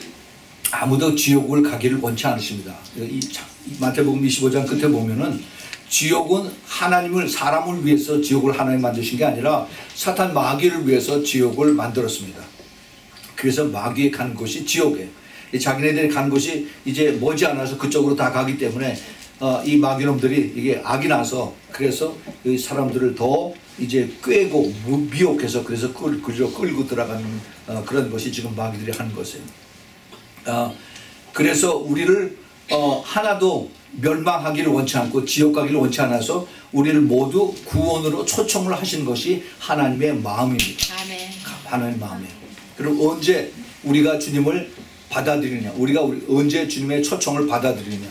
아무도 지옥을 가기를 원치 않으십니다. 이 마태복음 이십오 장 끝에 보면은 지옥은 하나님을 사람을 위해서 지옥을 하나님 만드신 게 아니라 사탄 마귀를 위해서 지옥을 만들었습니다. 그래서 마귀에 가는 곳이 지옥이에요. 자기네들이 가는 곳이 이제 머지않아서 그쪽으로 다 가기 때문에 어, 이 마귀놈들이 이게 악이 나서 그래서 이 사람들을 더 이제 꿰고 미혹해서 그래서 끌, 끌고, 끌고 들어가는 어, 그런 것이 지금 마귀들이 하는 것이에요. 어, 그래서 우리를 어, 하나도 멸망하기를 원치 않고 지옥 가기를 원치 않아서 우리를 모두 구원으로 초청을 하신 것이 하나님의 마음입니다. 아멘. 하나님의 마음이에요. 그럼 언제 우리가 주님을 받아들이느냐? 우리가 우리 언제 주님의 초청을 받아들이느냐?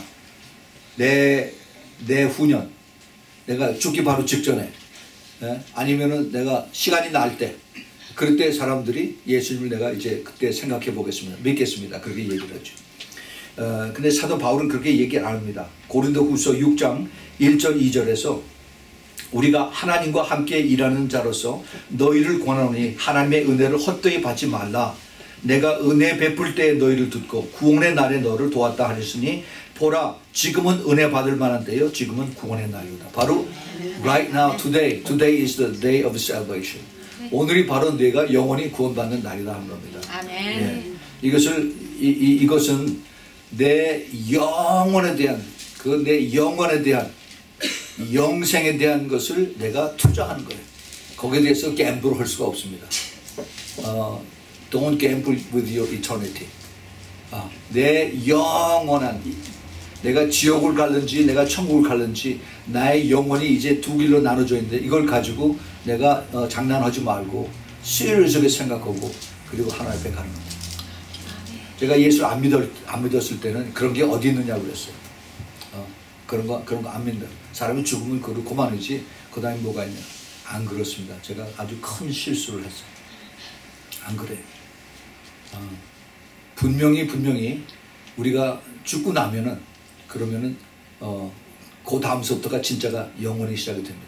내, 내 후년, 내가 죽기 바로 직전에, 예? 아니면은 내가 시간이 날 때, 그럴 때 사람들이 예수님을 내가 이제 그때 생각해 보겠습니다. 믿겠습니다. 그렇게 얘기를 하죠. 어, 근데 사도 바울은 그렇게 얘기를 안 합니다. 고린도 후서 육 장 일 절 이 절에서 우리가 하나님과 함께 일하는 자로서 너희를 권하노니 하나님의 은혜를 헛되이 받지 말라. 내가 은혜 베풀 때에 너희를 듣고 구원의 날에 너를 도왔다 하셨으니 보라 지금은 은혜 받을 만한 때요 지금은 구원의 날이다. 바로 right now, today, today is the day of salvation. 오늘이 바로 내가 영원히 구원받는 날이다 하는 겁니다. 아멘. 예. 이것을 이, 이, 이것은 내 영혼에 대한 그 내 영혼에 대한 영생에 대한 것을 내가 투자하는 거예요. 거기에 대해서 갬블을 할 수가 없습니다. 어, Don't gamble with your eternity. 아, 내 영원한 내가 지옥을 갈는지 내가 천국을 갈는지 나의 영혼이 이제 두 길로 나눠져 있는데 이걸 가지고 내가 어, 장난하지 말고 시리어스하게 생각하고 그리고 하나님 앞에 가는 겁니다. 제가 예수를 안, 믿을, 안 믿었을 때는 그런 게 어디 있느냐고 그랬어요. 어, 그런 거 그런 거 안 믿는다. 사람이 죽으면 그로 그만이지 그 다음에 뭐가 있냐. 안 그렇습니다. 제가 아주 큰 실수를 했어요. 안 그래요. 어, 분명히 분명히 우리가 죽고 나면은 그러면은 어, 그 다음서부터가 진짜가 영원히 시작이 됩니다.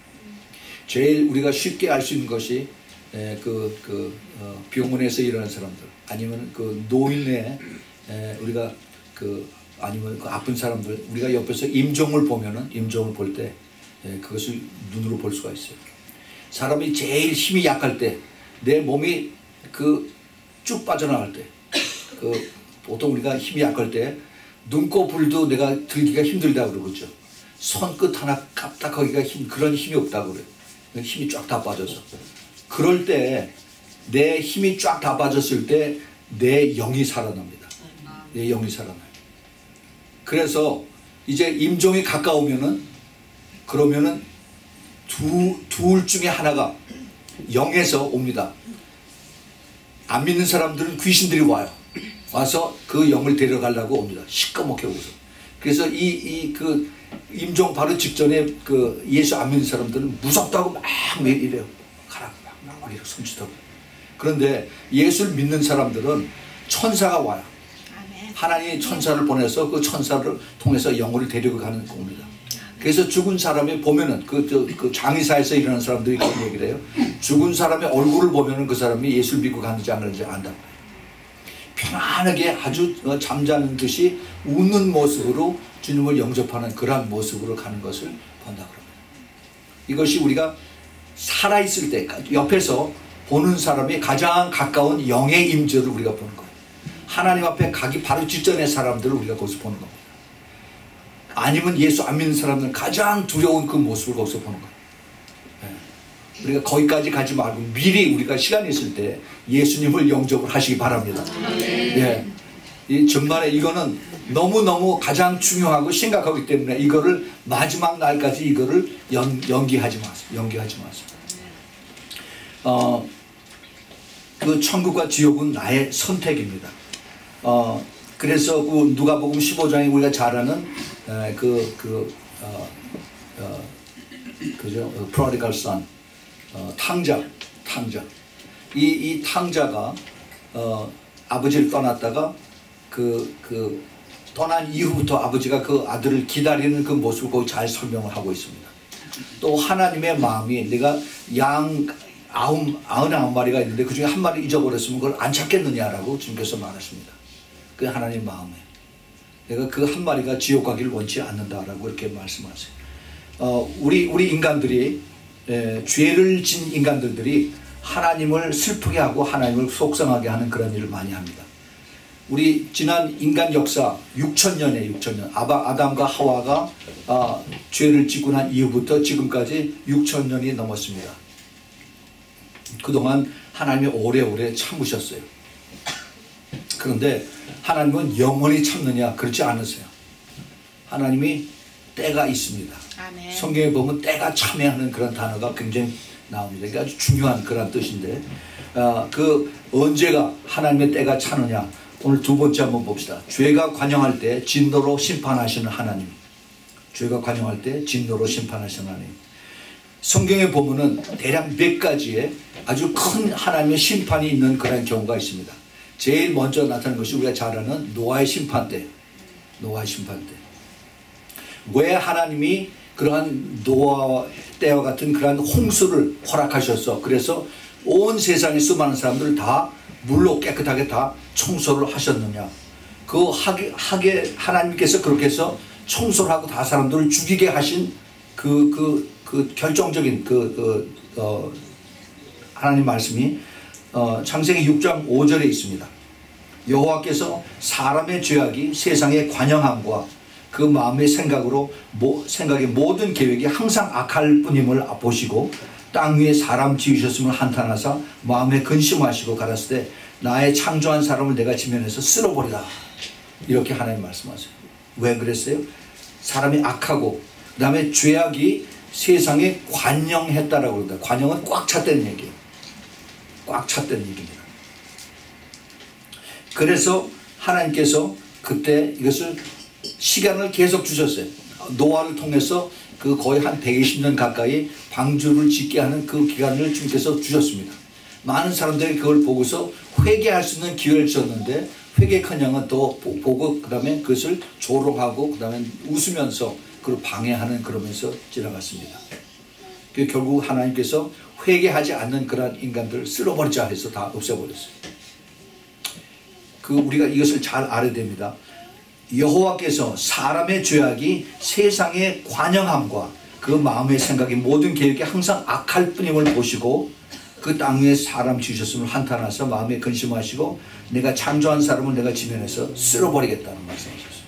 제일 우리가 쉽게 알 수 있는 것이 에, 그, 그 어, 병원에서 일하는 사람들 아니면 그 노인네 에, 우리가 그 아니면 그 아픈 사람들 우리가 옆에서 임종을 보면은 임종을 볼 때 그것을 눈으로 볼 수가 있어요. 사람이 제일 힘이 약할 때 내 몸이 그 쭉 빠져나갈 때 그 보통 우리가 힘이 약할 때 눈꺼풀도 내가 들기가 힘들다고 그러죠. 손끝 하나 까딱하기가 힘 그런 힘이 없다고 그래요. 힘이 쫙 다 빠져서 그럴 때 내 힘이 쫙 다 빠졌을 때 내 영이 살아납니다. 내 영이 살아나요. 그래서 이제 임종이 가까우면은 그러면은 두, 둘 중에 하나가 영에서 옵니다. 안 믿는 사람들은 귀신들이 와요. 와서 그 영을 데려가려고 옵니다. 시꺼멓게 오고서. 그래서 이, 이, 그, 임종 바로 직전에 그 예수 안 믿는 사람들은 무섭다고 막 이래요. 가라고 막, 막 이렇게 손짓하고. 그런데 예수를 믿는 사람들은 천사가 와요. 하나님이 천사를 보내서 그 천사를 통해서 영혼을 데리고 가는 겁니다. 그래서 죽은 사람이 보면은 그, 저, 그 장의사에서 일하는 사람들이 그런 얘기를 해요. 죽은 사람의 얼굴을 보면은 그 사람이 예수를 믿고 가는지 안 가는지 안다. 편안하게 아주 잠자는 듯이 웃는 모습으로 주님을 영접하는 그러한 모습으로 가는 것을 본다 그럽니다. 이것이 우리가 살아있을 때 옆에서 보는 사람이 가장 가까운 영의 임재를 우리가 보는 거예요. 하나님 앞에 가기 바로 직전의 사람들을 우리가 거기서 보는 겁니다. 아니면 예수 안 믿는 사람들은 가장 두려운 그 모습을 거기서 보는 거예요. 네. 우리가 거기까지 가지 말고 미리 우리가 시간이 있을 때 예수님을 영접을 하시기 바랍니다. 네. 이 정말에 이거는 너무너무 가장 중요하고 심각하기 때문에 이거를 마지막 날까지 이거를 연, 연기하지 마세요. 연기하지 마세요. 어, 그 천국과 지옥은 나의 선택입니다. 어, 그래서 그 누가복음 십오 장에 우리가 잘 아는 에, 그, 그, 어, 어, 그죠? prodigal son, 어, 탕자, 탕자. 이, 이 탕자가 어, 아버지를 떠났다가 그, 그 떠난 이후부터 아버지가 그 아들을 기다리는 그 모습을 거기 잘 설명을 하고 있습니다. 또 하나님의 마음이 내가 양 아흔, 아흔아홉 마리가 있는데 그 중에 한 마리 잊어버렸으면 그걸 안 찾겠느냐라고 주님께서 말하십니다. 그게 하나님의 마음이에요. 내가 그 한 마리가 지옥 가기를 원치 않는다라고 이렇게 말씀하세요. 어, 우리, 우리 인간들이, 에, 죄를 진 인간들들이 하나님을 슬프게 하고 하나님을 속상하게 하는 그런 일을 많이 합니다. 우리 지난 인간 역사 육천 년에 육천 년 아바, 아담과 하와가 아, 죄를 짓고 난 이후부터 지금까지 육천 년이 넘었습니다. 그동안 하나님이 오래오래 참으셨어요. 그런데 하나님은 영원히 참느냐? 그렇지 않으세요. 하나님이 때가 있습니다. 아멘. 성경에 보면 때가 참여하는 그런 단어가 굉장히 나옵니다. 이게 아주 중요한 그런 뜻인데 아, 그 언제가 하나님의 때가 차느냐? 오늘 두 번째 한번 봅시다. 죄가 관영할 때 진노로 심판하시는 하나님. 죄가 관영할 때 진노로 심판하시는 하나님. 성경에 보면은 대략 몇 가지의 아주 큰 하나님의 심판이 있는 그런 경우가 있습니다. 제일 먼저 나타나는 것이 우리가 잘 아는 노아의 심판 때. 노아의 심판 때. 왜 하나님이 그러한 노아 때와 같은 그러한 홍수를 허락하셔서 그래서 온 세상의 수많은 사람들을 다 물로 깨끗하게 다 청소를 하셨느냐. 그 하게, 하게 하나님께서 그렇게 해서 청소를 하고 다 사람들을 죽이게 하신 그, 그, 그 결정적인 그, 그, 어, 하나님 말씀이 어, 창세기 육 장 오 절에 있습니다. 여호와께서 사람의 죄악이 세상의 관영함과 그 마음의 생각으로 모, 생각의 모든 계획이 항상 악할 뿐임을 보시고 땅 위에 사람 지으셨음을 한탄하사 마음에 근심하시고 가라사대 때 나의 창조한 사람을 내가 지면에서 쓸어버리라. 이렇게 하나님 말씀하세요. 왜 그랬어요? 사람이 악하고 그 다음에 죄악이 세상에 관영했다라고 그런다. 관영은 꽉 찼다는 얘기예요. 꽉 찼다는 얘기입니다. 그래서 하나님께서 그때 이것을 시간을 계속 주셨어요. 노아를 통해서 그 거의 한 백이십 년 가까이 방주를 짓게 하는 그 기간을 주님께서 주셨습니다. 많은 사람들이 그걸 보고서 회개할 수 있는 기회를 주셨는데 회개커녕은 또 보고 그 다음에 그것을 조롱하고 그 다음에 웃으면서 그걸 방해하는 그러면서 지나갔습니다. 그 결국 하나님께서 회개하지 않는 그런 인간들을 쓸어버리자 해서 다 없애버렸어요. 그 우리가 이것을 잘 알아야 됩니다. 여호와께서 사람의 죄악이 세상의 관영함과 그 마음의 생각이 모든 계획이 항상 악할 뿐임을 보시고 그 땅 위에 사람 지으셨음을 한탄하사 마음에 근심하시고 내가 창조한 사람을 내가 지면에서 쓸어버리겠다는 말씀하셨어요.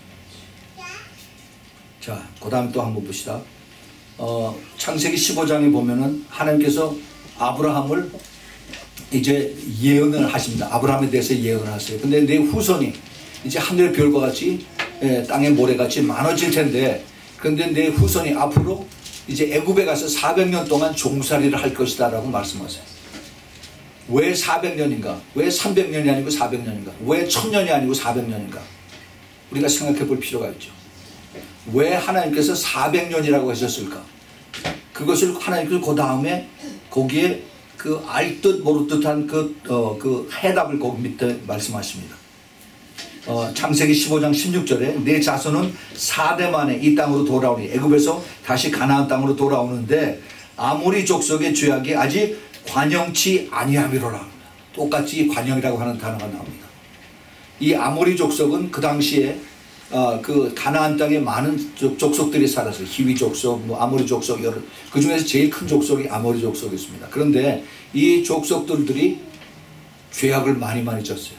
자, 그 다음 또 한번 봅시다. 어, 창세기 십오 장에 보면은 하나님께서 아브라함을 이제 예언을 하십니다. 아브라함에 대해서 예언을 하세요. 근데 내 후손이 이제 하늘의 별과 같이 예, 땅의 모래같이 많아질 텐데 그런데 내 후손이 앞으로 이제 애굽에 가서 사백 년 동안 종살이를 할 것이다 라고 말씀하세요. 왜 사백 년인가? 왜 삼백 년이 아니고 사백 년인가? 왜 천 년이 아니고 사백 년인가? 우리가 생각해 볼 필요가 있죠. 왜 하나님께서 사백 년이라고 하셨을까? 그것을 하나님께서 그 다음에 거기에 그 알 듯 모를 듯한 그, 어, 그 해답을 거기 밑에 말씀하십니다. 어, 창세기 십오 장 십육 절에 내 자손은 사 대 만에 이 땅으로 돌아오니 애굽에서 다시 가나안 땅으로 돌아오는데 아모리 족속의 죄악이 아직 관영치 아니함이로라. 똑같이 관영이라고 하는 단어가 나옵니다. 이 아모리 족속은 그 당시에 어, 그 가나안 땅에 많은 족- 족속들이 살았어요. 히위 족속, 뭐 아모리 족속, 여러 그 중에서 제일 큰 족속이 아모리 족속이었습니다. 그런데 이 족속들들이 죄악을 많이 많이 졌어요.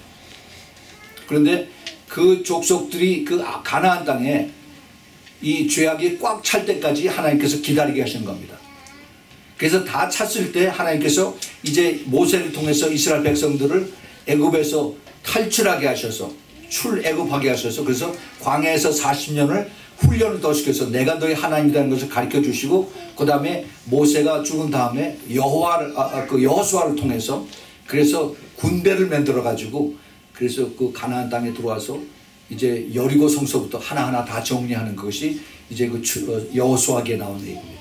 그런데 그 족속들이 그 가나안 땅에 이 죄악이 꽉 찰 때까지 하나님께서 기다리게 하시는 겁니다. 그래서 다 찼을 때 하나님께서 이제 모세를 통해서 이스라엘 백성들을 애굽에서 탈출하게 하셔서 출애굽하게 하셔서 그래서 광야에서 사십 년을 훈련을 더 시켜서 내가 너의 하나님이라는 것을 가르쳐 주시고 그 다음에 모세가 죽은 다음에 여호와를 아, 그 여호수아를 통해서 그래서 군대를 만들어 가지고 그래서 그 가나안 땅에 들어와서 이제 여리고 성소부터 하나하나 다 정리하는 것이 이제 그 여호수아기에 나오는 얘기입니다.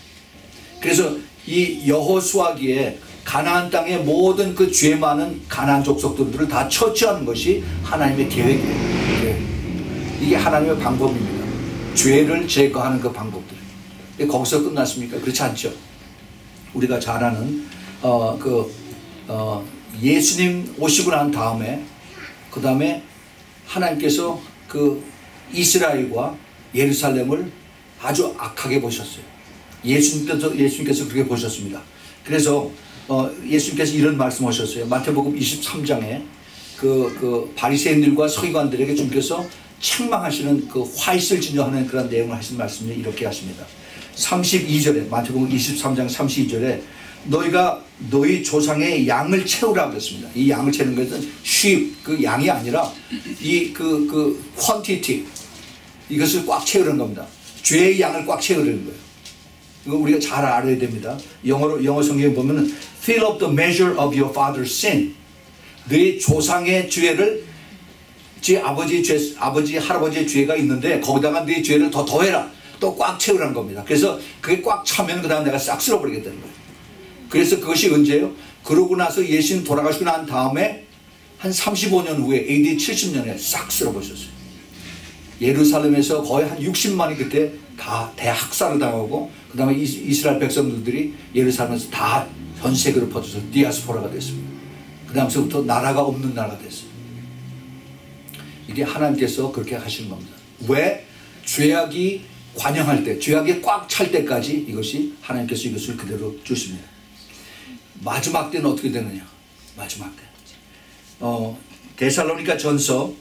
그래서 이 여호수아기에 가나안 땅의 모든 그 죄 많은 가나안 족속들을 다 처치하는 것이 하나님의 계획이에요. 이게 하나님의 방법입니다. 죄를 제거하는 그 방법들. 거기서 끝났습니까? 그렇지 않죠. 우리가 잘 아는 어, 그 어, 예수님 오시고 난 다음에 그 다음에 하나님께서 그 이스라엘과 예루살렘을 아주 악하게 보셨어요. 예수님께서, 예수님께서 그렇게 보셨습니다. 그래서 어, 예수님께서 이런 말씀하셨어요. 마태복음 이십삼 장에 그, 그 바리새인들과 서기관들에게 주님께서 책망하시는 그 화이슬 진정하는 그런 내용을 하신 말씀이 이렇게 하십니다. 삼십이 절에 마태복음 이십삼 장 삼십이 절에 너희가 너희 조상의 양을 채우라고 했습니다. 이 양을 채우는 것은 sheep 그 양이 아니라 이 그 그 quantity 이것을 꽉 채우는 겁니다. 죄의 양을 꽉 채우려는 거예요. 이거 우리가 잘 알아야 됩니다. 영어로 영어 성경에 보면은 fill up the measure of your father's sin. 너희 조상의 죄를 제 아버지 죄 아버지 할아버지의 죄가 있는데 거기다가 네 죄를 더 더해라. 또 꽉 채우라는 겁니다. 그래서 그게 꽉 차면 그다음 내가 싹 쓸어버리겠다는 거예요. 그래서 그것이 언제예요? 그러고 나서 예수님 돌아가시고 난 다음에 한 삼십오 년 후에 에이디 칠십 년에 싹 쓸어버렸어요. 예루살렘에서 거의 한 육십만이 그때 다 대학살을 당하고 그 다음에 이스라엘 백성들이 예루살렘에서 다 전 세계로 퍼져서 디아스포라가 됐습니다. 그 다음서부터 나라가 없는 나라가 됐어요. 이게 하나님께서 그렇게 하시는 겁니다. 왜? 죄악이 관영할 때, 죄악이 꽉 찰 때까지 이것이 하나님께서 이것을 그대로 주십니다. 마지막 때는 어떻게 되느냐? 마지막 때. 어, 데살로니가 전서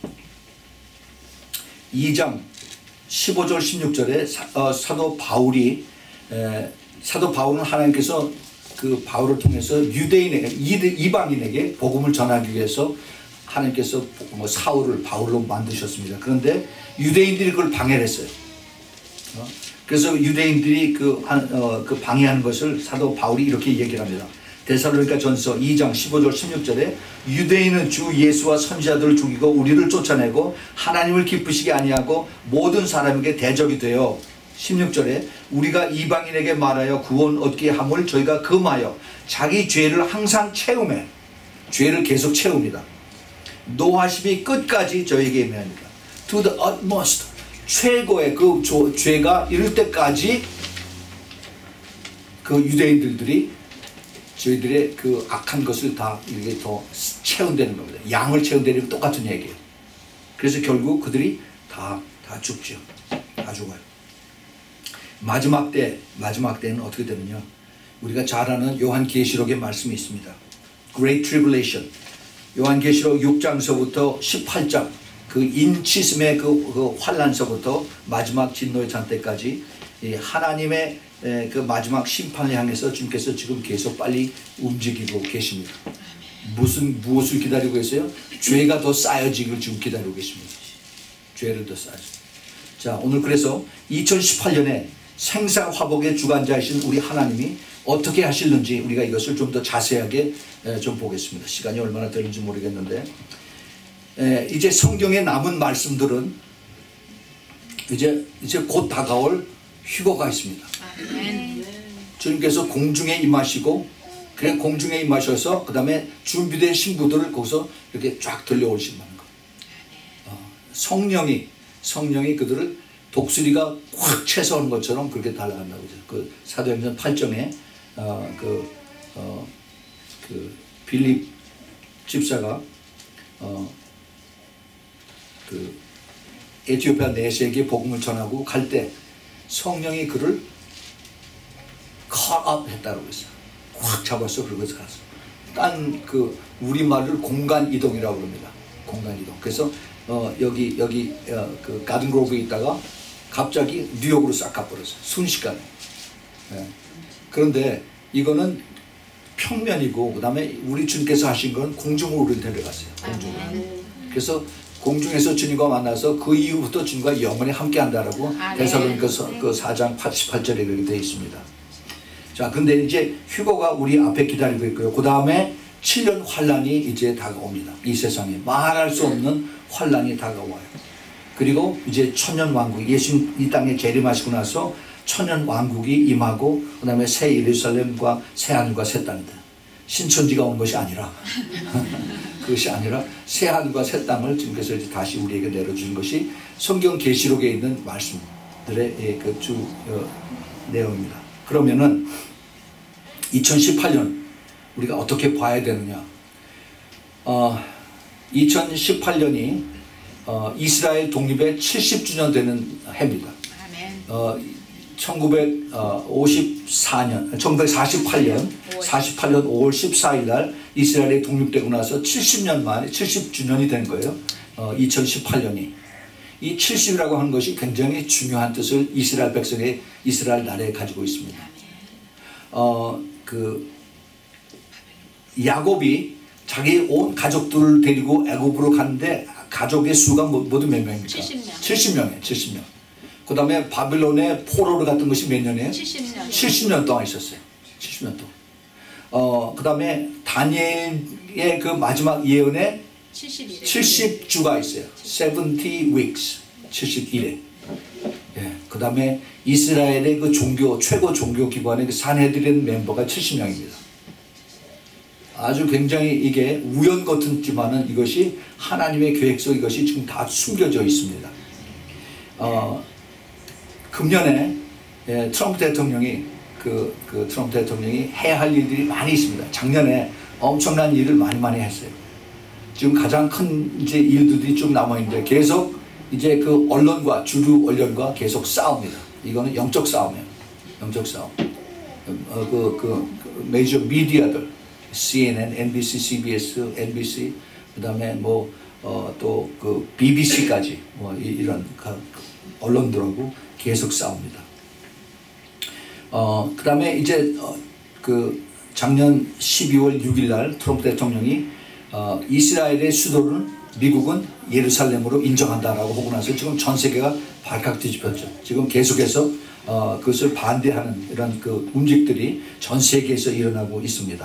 이 장 십오 절 십육 절에 사, 어, 사도 바울이 에, 사도 바울은 하나님께서 그 바울을 통해서 유대인에게 이방인에게 복음을 전하기 위해서 하나님께서 뭐 사울을 바울로 만드셨습니다. 그런데 유대인들이 그걸 방해를 했어요. 어? 그래서 유대인들이 그, 어, 그 방해하는 것을 사도 바울이 이렇게 얘기를 합니다. 데살로니가 전서 이 장 십오 절 십육 절에 유대인은 주 예수와 선지자들을 죽이고 우리를 쫓아내고 하나님을 기쁘시게 아니하고 모든 사람에게 대적이 되어 십육 절에 우리가 이방인에게 말하여 구원 얻게 함을 저희가 금하여 자기 죄를 항상 채우매 죄를 계속 채웁니다. 노하심이 끝까지 저에게 임합니다. To the utmost 최고의 그 조, 죄가 이를 때까지 그 유대인들이 저희들의 그 악한 것을 다 이렇게 더 채운다는 겁니다. 양을 채운다는 건 똑같은 얘기예요. 그래서 결국 그들이 다, 다 죽죠. 다 죽어요. 마지막 때, 마지막 때는 어떻게 되느냐. 우리가 잘 아는 요한계시록의 말씀이 있습니다. Great Tribulation. 요한계시록 육 장서부터 십팔 장 그 인치스의 그, 그 환란서부터 마지막 진노의 잔 때까지 이 하나님의 에, 그 마지막 심판을 향해서 주님께서 지금 계속 빨리 움직이고 계십니다. 무슨 무엇을 기다리고 계세요? 죄가 더 쌓여지기를 지금 기다리고 계십니다. 죄를 더 쌓여서. 자, 오늘 그래서 이천십팔 년에 생사화복의 주관자이신 우리 하나님이 어떻게 하실는지 우리가 이것을 좀 더 자세하게 에, 좀 보겠습니다. 시간이 얼마나 되는지 모르겠는데 에, 이제 성경에 남은 말씀들은 이제 이제 곧 다가올 휴거가 있습니다. 아멘. 주님께서 공중에 임하시고 그냥 공중에 임하셔서 그 다음에 준비된 신부들을 거기서 이렇게 쫙 들려오신다는 거. 어, 성령이 성령이 그들을 독수리가 확 채서오는 것처럼 그렇게 달려간다고 그러죠. 그 사도행전 팔 장에 어, 그, 어, 그 빌립 집사가 어, 그 에티오피아 내세에게 복음을 전하고 갈 때 성령이 그를 caught up 했다고 했어요. 확 잡았어. 그러고서 갔어. 딴 그 우리말을 공간 이동이라고 합니다. 공간 이동. 그래서 어 여기 여기 어 그 가든그로브에 있다가 갑자기 뉴욕으로 싹 가버렸어요. 순식간에. 예. 그런데 이거는 평면이고 그다음에 우리 주님께서 하신 건 공중으로 우리를 데려갔어요. 공중으로. 그래서 공중에서 주님과 만나서 그 이후부터 주님과 영원히 함께한다라고 데살로니가서 그 사 장 팔십팔 절에 그렇게 되어 있습니다. 자, 근데 이제 휴거가 우리 앞에 기다리고 있고요. 그 다음에 칠 년 환란이 이제 다가옵니다. 이 세상에 말할 수 없는 환란이 다가와요. 그리고 이제 천년 왕국, 예수님 이 땅에 재림하시고 나서 천년 왕국이 임하고 그 다음에 새 예루살렘과 새 하늘과 새 땅이다. 신천지가 온 것이 아니라 그것이 아니라 새 하늘과 새 땅을 주님께서 이제 다시 우리에게 내려주는 것이 성경 계시록에 있는 말씀들의 그 주 어, 내용입니다. 그러면은 이천십팔 년 우리가 어떻게 봐야 되느냐? 어, 이천십팔 년이 어, 이스라엘 독립의 칠십 주년 되는 해입니다. 어, 천구백오십사 년, 천구백사십팔 년, 사십팔 년 오월 십사일 날 이스라엘이 독립되고 나서 칠십 년 만에 칠십 주년이 된 거예요. 어, 이천십팔 년이. 이 칠십이라고 하는 것이 굉장히 중요한 뜻을 이스라엘 백성의 이스라엘 나라에 가지고 있습니다. 어, 그 야곱이 자기 온 가족들을 데리고 애굽으로 갔는데 가족의 수가 모두 몇 명입니까? 칠십 명. 칠십 명이에요. 칠십 명. 그 다음에 바빌론에 포로로 갔던 것이 몇 년이에요? 칠십 년. 칠십 년 동안 있었어요. 칠십 년 동안. 어, 그 다음에 다니엘의 그 마지막 예언에 칠십 일. 칠십 주가 있어요. 칠십 weeks. 칠십 일에. 예. 그 다음에 이스라엘의 그 종교, 최고 종교 기관의 그 산헤드린 멤버가 칠십 명입니다. 아주 굉장히 이게 우연 같지만은 이것이 하나님의 계획 속 이것이 지금 다 숨겨져 있습니다. 어, 금년에 예, 트럼프 대통령이 그, 그 트럼프 대통령이 해야 할 일들이 많이 있습니다. 작년에 엄청난 일을 많이 많이 했어요. 지금 가장 큰 이제 일들이 좀 남아 있는데 계속 이제 그 언론과 주류 언론과 계속 싸웁니다. 이거는 영적 싸움이에요. 영적 싸움. 어, 그, 그, 그 메이저 미디어들, 씨엔엔, 엔비씨, 씨비에스, 엔비씨, 그 다음에 뭐 어, 또 그 비비씨까지 뭐 이, 이런 그 언론들하고 계속 싸웁니다. 어, 그 다음에 이제 어, 그 작년 십이월 육일 날 트럼프 대통령이 어, 이스라엘의 수도는 미국은 예루살렘으로 인정한다라고 하고 나서 지금 전 세계가 발칵 뒤집혔죠. 지금 계속해서 어, 그것을 반대하는 이런 그 움직들이 전 세계에서 일어나고 있습니다.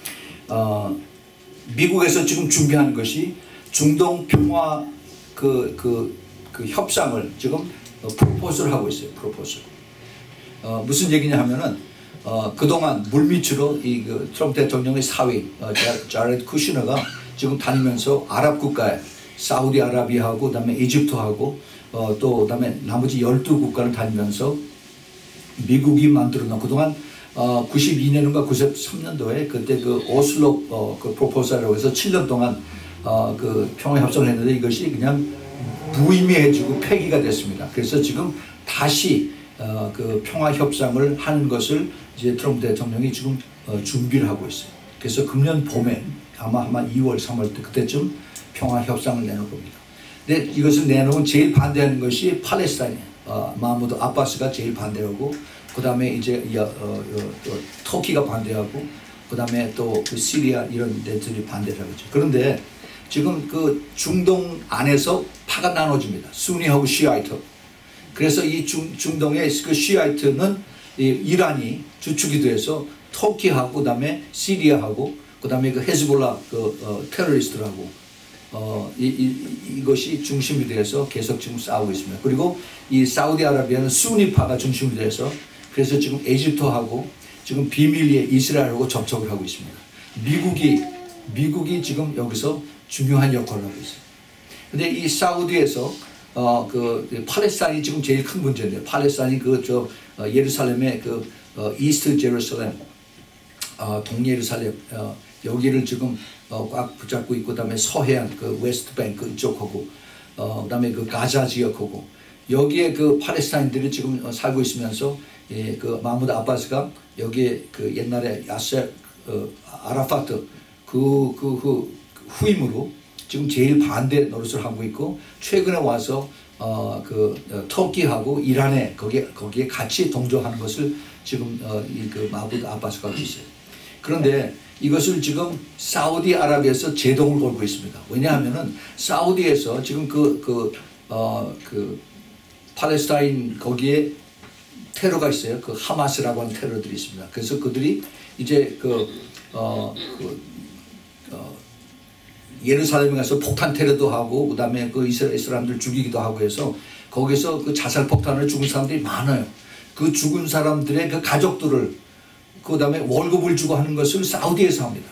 어, 미국에서 지금 준비하는 것이 중동 평화 그, 그, 그 협상을 지금 어, 프로포즈를 하고 있어요. 프로포즈. 어, 무슨 얘기냐 하면은 어, 그동안 물밑으로 이 그 트럼프 대통령의 사위 어, 자렛 쿠시너가 지금 다니면서 아랍 국가에 사우디아라비아하고 그다음에 이집트하고 어, 또 그다음에 나머지 열두 국가를 다니면서 미국이 만들어 놓은 그동안 어, 구십이 년인가 구십삼 년도에 그때 그 오슬로 어, 그 프로포설이라고 해서 칠 년 동안 어, 그 평화 협상을 했는데 이것이 그냥 무의미해지고 폐기가 됐습니다. 그래서 지금 다시 어, 그 평화 협상을 하는 것을 이제 트럼프 대통령이 지금 어, 준비를 하고 있어요. 그래서 금년 봄에 아마 아마 이월 삼월 때 그때쯤 평화 협상을 내놓을 겁니다. 근데 이것을 내놓은 제일 반대하는 것이 팔레스타인이에요. 어, 마무드 아바스가 제일 반대하고 그 다음에 이제 어, 어, 어, 터키가 반대하고 그 다음에 또 그 시리아 이런 데들이 반대를 하죠. 그런데 지금 그 중동 안에서 파가 나눠집니다. 순위하고 시아이트. 그래서 이 중, 중동의 그 시아이트는 이 이란이 주축이 돼서 터키하고 그 다음에 시리아하고 그 다음에 그 헤즈볼라 그 어, 테러리스트라고 어, 이, 이, 이것이 중심이 돼서 계속 지금 싸우고 있습니다. 그리고 이 사우디아라비아는 수니파가 중심이 돼서 그래서 지금 에집트하고 지금 비밀리에 이스라엘하고 접촉을 하고 있습니다. 미국이 미국이 지금 여기서 중요한 역할을 하고 있어요. 근데 이 사우디에서 어, 그 팔레스타인이 지금 제일 큰 문제인데 팔레스타인이 그 저 어, 예루살렘의 그 어, 이스트 제루살렘 어, 동예루살렘 어, 여기를 지금 어, 꽉 붙잡고 있고 그다음에 서해안 그 웨스트 뱅크 이쪽하고 어, 그다음에 그 가자 지역하고 여기에 그 팔레스타인들이 지금 살고 있으면서 예, 그 마무드 아바스가 여기에 그 옛날에 야세 어, 아라파트 그, 그, 그 후임으로 지금 제일 반대 노릇을 하고 있고 최근에 와서 어, 그 어, 터키하고 이란에 거기에 거기에 같이 동조하는 것을 지금 어, 이 그 마무드 아바스가 하고 있어요. 그런데 이것을 지금 사우디아라비아에서 제동을 걸고 있습니다. 왜냐하면은 사우디에서 지금 그, 그, 어, 그 팔레스타인 거기에 테러가 있어요. 그 하마스라고 하는 테러들이 있습니다. 그래서 그들이 이제 그, 어, 그, 어, 예루살렘에 가서 폭탄 테러도 하고 그 다음에 그 이스라엘 사람들 죽이기도 하고 해서 거기서 그 자살 폭탄을 죽은 사람들이 많아요. 그 죽은 사람들의 그 가족들을 그 다음에 월급을 주고 하는 것을 사우디에서 합니다.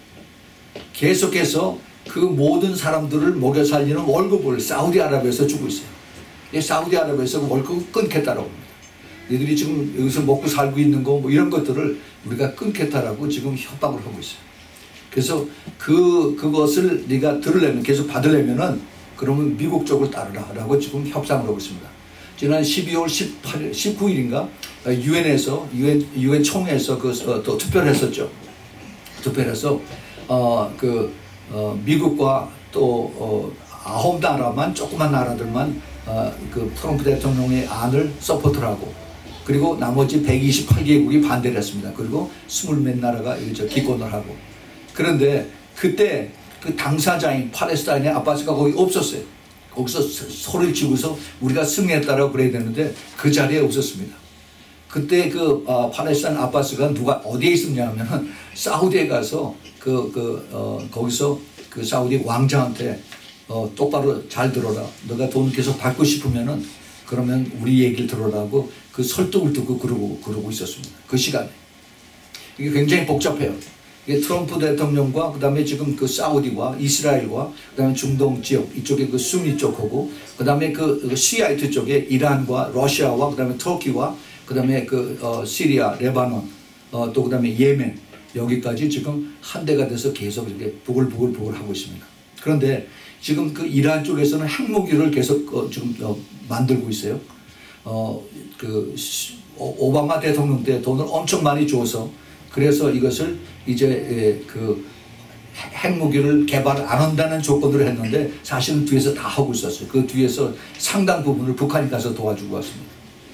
계속해서 그 모든 사람들을 먹여 살리는 월급을 사우디아라비아에서 주고 있어요. 사우디아라비아에서 월급을 끊겠다라고 합니다. 얘들이 지금 여기서 먹고 살고 있는 거 뭐 이런 것들을 우리가 끊겠다라고 지금 협박을 하고 있어요. 그래서 그, 그것을 네가 들으려면 계속 받으려면은 그러면 미국 쪽을 따르라라고 지금 협상을 하고 있습니다. 지난 십이월 십팔일, 십구일인가 유엔에서 유엔 유엔 총회에서 그 또 투표를 했었죠. 투표를 해서 어 그 어 미국과 또 어 아홉 나라만 조그만 나라들만 어 그 트럼프 대통령의 안을 서포트를 하고 그리고 나머지 백이십팔 개국이 반대를 했습니다. 그리고 스물 몇 나라가 저 기권을 하고 그런데 그때 그 당사자인 팔레스타인의 아바스가 거기 없었어요. 거기서 소리를 치고서 우리가 승리했다라고 그래야 되는데 그 자리에 없었습니다. 그때 그 어, 팔레스타인 아바스가 누가 어디에 있었냐면 사우디에 가서 그, 그 어, 거기서 그 사우디 왕자한테 어, 똑바로 잘 들어라. 너가 돈을 계속 받고 싶으면은 그러면 우리 얘기를 들어라고 그 설득을 듣고 그러고 그러고 있었습니다. 그 시간에 이게 굉장히 복잡해요. 이게 트럼프 대통령과 그 다음에 지금 그 사우디와 이스라엘과 그 다음에 중동 지역 이쪽에 그 순위 쪽하고 그 다음에 그 시아이트 쪽에 이란과 러시아와 그 다음에 터키와 그 다음에 그 어, 시리아, 레바논 어, 또 그 다음에 예멘 여기까지 지금 한 대가 돼서 계속 이렇게 부글부글부글 하고 있습니다. 그런데 지금 그 이란 쪽에서는 핵무기를 계속 어, 지금 어, 만들고 있어요. 어, 그 오바마 대통령 때 돈을 엄청 많이 줘서 그래서 이것을 이제 그 핵무기를 개발을 안 한다는 조건으로 했는데 사실은 뒤에서 다 하고 있었어요. 그 뒤에서 상당 부분을 북한이 가서 도와주고 왔습니다.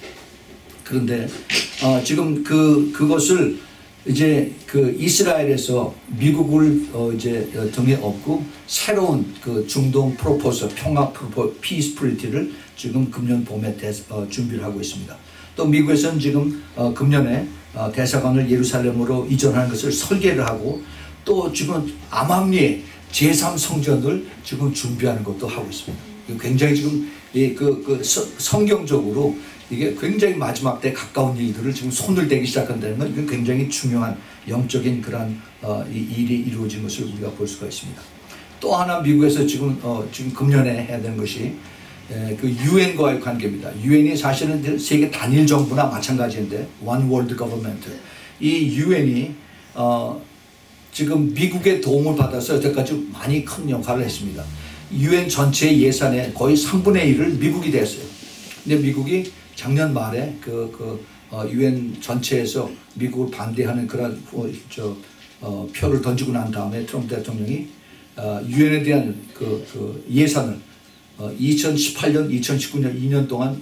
그런데 어 지금 그 그것을 이제 그 이스라엘에서 미국을 어 이제 등에 업고 새로운 그 중동 프로포설 평화 프로포 피스 프리티를 지금 금년 봄에 대, 어, 준비를 하고 있습니다. 또 미국에서는 지금 어, 금년에 어, 대사관을 예루살렘으로 이전하는 것을 설계를 하고 또 지금 암암리에 제삼 성전을 지금 준비하는 것도 하고 있습니다. 굉장히 지금 이 그, 그 성경적으로 이게 굉장히 마지막 때 가까운 일들을 지금 손을 대기 시작한다는 건 이건 굉장히 중요한 영적인 그런 어, 이 일이 이루어진 것을 우리가 볼 수가 있습니다. 또 하나 미국에서 지금 어, 지금 금년에 해야 되는 것이 에, 그 유엔과의 관계입니다. 유엔이 사실은 세계 단일 정부나 마찬가지인데 One World Government 이 유엔이 어, 지금 미국의 도움을 받아서 여태까지 많이 큰 역할을 했습니다. 유엔 전체 예산의 거의 삼분의 일을 미국이 됐어요. 근데 미국이 작년 말에 그, 그, 어, 유엔 전체에서 미국을 반대하는 그런, 어, 저, 어, 표를 던지고 난 다음에 트럼프 대통령이, 어, 유엔에 대한 그, 그 예산을, 어, 이천십팔 년, 이천십구 년 이 년 동안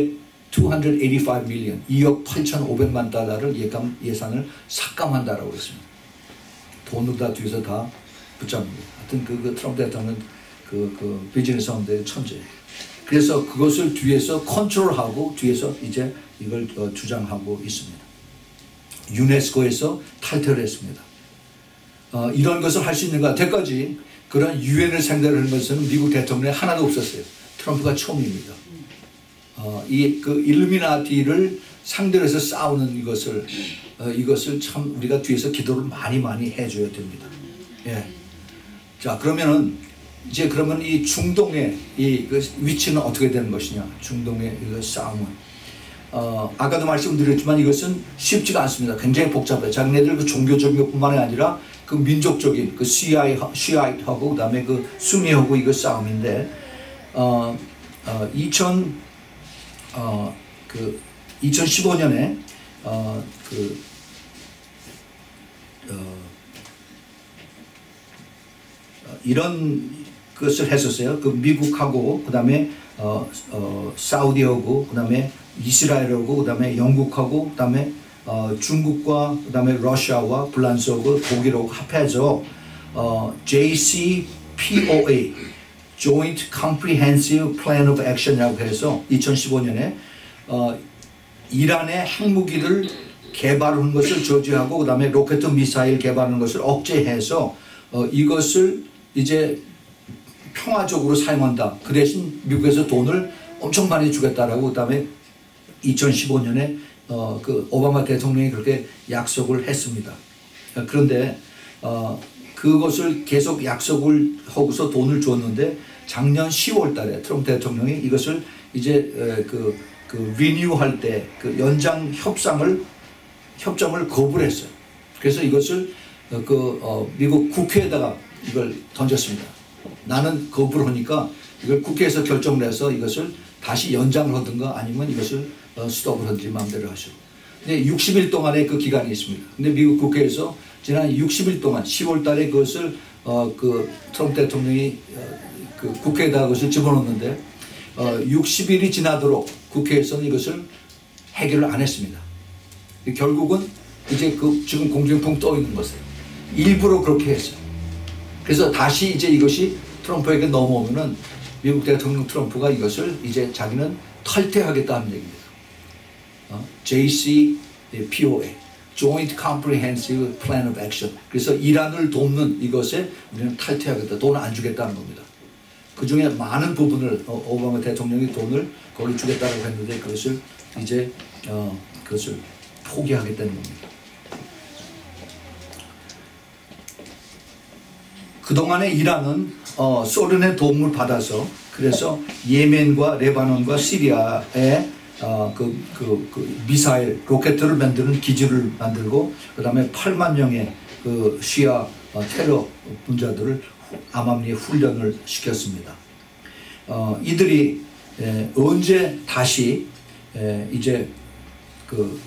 이백팔십오 밀리언, 이억 팔천오백만 달러를 예감, 예산을 삭감한다라고 했습니다. 돈을 다 뒤에서 다 붙잡습니다. 하여튼 그, 그 트럼프 대통령 그, 그 비즈니스 하는데 천재예요. 그래서 그것을 뒤에서 컨트롤하고 뒤에서 이제 이걸 어, 주장하고 있습니다. 유네스코에서 탈퇴를 했습니다. 어, 이런 것을 할 수 있는 것 때까지 그런 유엔을 상대하는 것은 미국 대통령이 하나도 없었어요. 트럼프가 처음입니다. 어, 이 그 일루미나티를 상대로 해서 싸우는 이것을 어, 이것을 참 우리가 뒤에서 기도를 많이 많이 해줘야 됩니다. 예. 자 그러면은. 이제 그러면 이 중동의 이 그 위치는 어떻게 되는 것이냐? 중동의 이 싸움은 어, 아까도 말씀드렸지만 이것은 쉽지가 않습니다. 굉장히 복잡해요. 자기네들 그 종교적인 것뿐만이 아니라 그 민족적인 그 시아이 시아이트하고 그다음에 그 순니하고 이거 싸움인데 어, 어, 이천 어, 그 이천십오 년에 어, 그 어, 이런 것을 했었어요. 그 미국하고 그다음에 어, 어, 사우디하고 그다음에 이스라엘하고 그다음에 영국하고 그다음에 어, 중국과 그다음에 러시아와 프랑스하고 독일하고 합해서 어, 제이 씨 피 오 에이 Joint Comprehensive Plan of Action이라고 해서 이천십오 년에 어, 이란의 핵무기를 개발하는 것을 저지하고 그다음에 로켓 미사일 개발하는 것을 억제해서 어, 이것을 이제 평화적으로 사용한다. 그 대신 미국에서 돈을 엄청 많이 주겠다라고 그다음에 이천십오 년에 어, 그 오바마 대통령이 그렇게 약속을 했습니다. 그런데 어, 그것을 계속 약속을 하고서 돈을 줬는데 작년 시월 달에 트럼프 대통령이 이것을 이제 에, 그, 그 리뉴할 때 그 연장 협상을 협정을 거부를 했어요. 그래서 이것을 어, 그 어, 미국 국회에다가 이걸 던졌습니다. 나는 거부를 하니까 이걸 국회에서 결정을 해서 이것을 다시 연장을 하든가 아니면 이것을 어, 스톱을 하든지 마음대로 하시고. 근데 육십 일 동안의 그 기간이 있습니다. 근데 미국 국회에서 지난 육십 일 동안 시월 달에 그것을 어, 그 트럼프 대통령이 어, 그 국회에다가 그것을 집어넣었는데 어, 육십 일이 지나도록 국회에서는 이것을 해결을 안 했습니다. 결국은 이제 그 지금 공정풍 떠 있는 것을 일부러 그렇게 했어요. 그래서 다시 이제 이것이 트럼프에게 넘어오면은 미국 대통령 트럼프가 이것을 이제 자기는 탈퇴하겠다는 얘기입니다. 어? 제이 씨 피 오 에이 Joint Comprehensive Plan of Action. 그래서 이란을 돕는 이것에 우리는 탈퇴하겠다. 돈을 안 주겠다는 겁니다. 그 중에 많은 부분을 어, 오바마 대통령이 돈을 거기 주겠다고 했는데 그것을 이제 어, 그것을 포기하겠다는 겁니다. 그동안에 이란은 어, 소련의 도움을 받아서 그래서 예멘과 레바논과 시리아에 어, 그, 그, 그 미사일, 로켓을 만드는 기지를 만들고 그 다음에 팔만 명의 그 시아 어, 테러 분자들을 암암리에 훈련을 시켰습니다. 어, 이들이 에, 언제 다시 에, 이제 그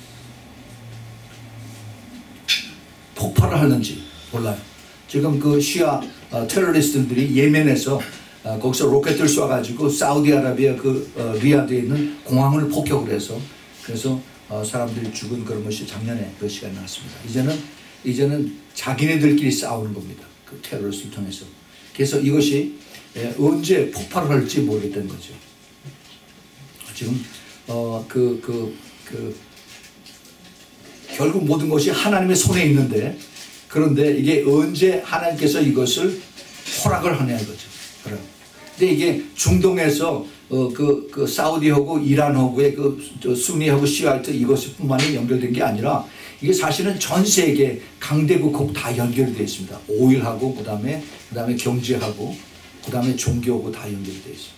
폭발을 하는지 몰라요. 지금 그 시아 어, 테러리스트들이 예멘에서 어, 거기서 로켓을 쏴가지고 사우디아라비아 그 어, 리야드에 있는 공항을 폭격을 해서 그래서 어, 사람들이 죽은 그런 것이 작년에 그 시간이 났습니다. 이제는 이제는 자기네들끼리 싸우는 겁니다. 그 테러리스트를 통해서. 그래서 이것이 에, 언제 폭발을 할지 모르겠다는 거죠. 지금 어, 그, 그, 그 결국 모든 것이 하나님의 손에 있는데 그런데 이게 언제 하나님께서 이것을 허락을 하냐 이거죠. 근데 이게 중동에서 어, 그, 그 사우디하고 이란하고의 그 순니하고 시아이트 이것뿐만이 연결된 게 아니라 이게 사실은 전 세계 강대국하고 다 연결이 되어 있습니다. 오일하고 그다음에 그다음에 경제하고 그다음에 종교하고 다 연결이 되어 있습니다.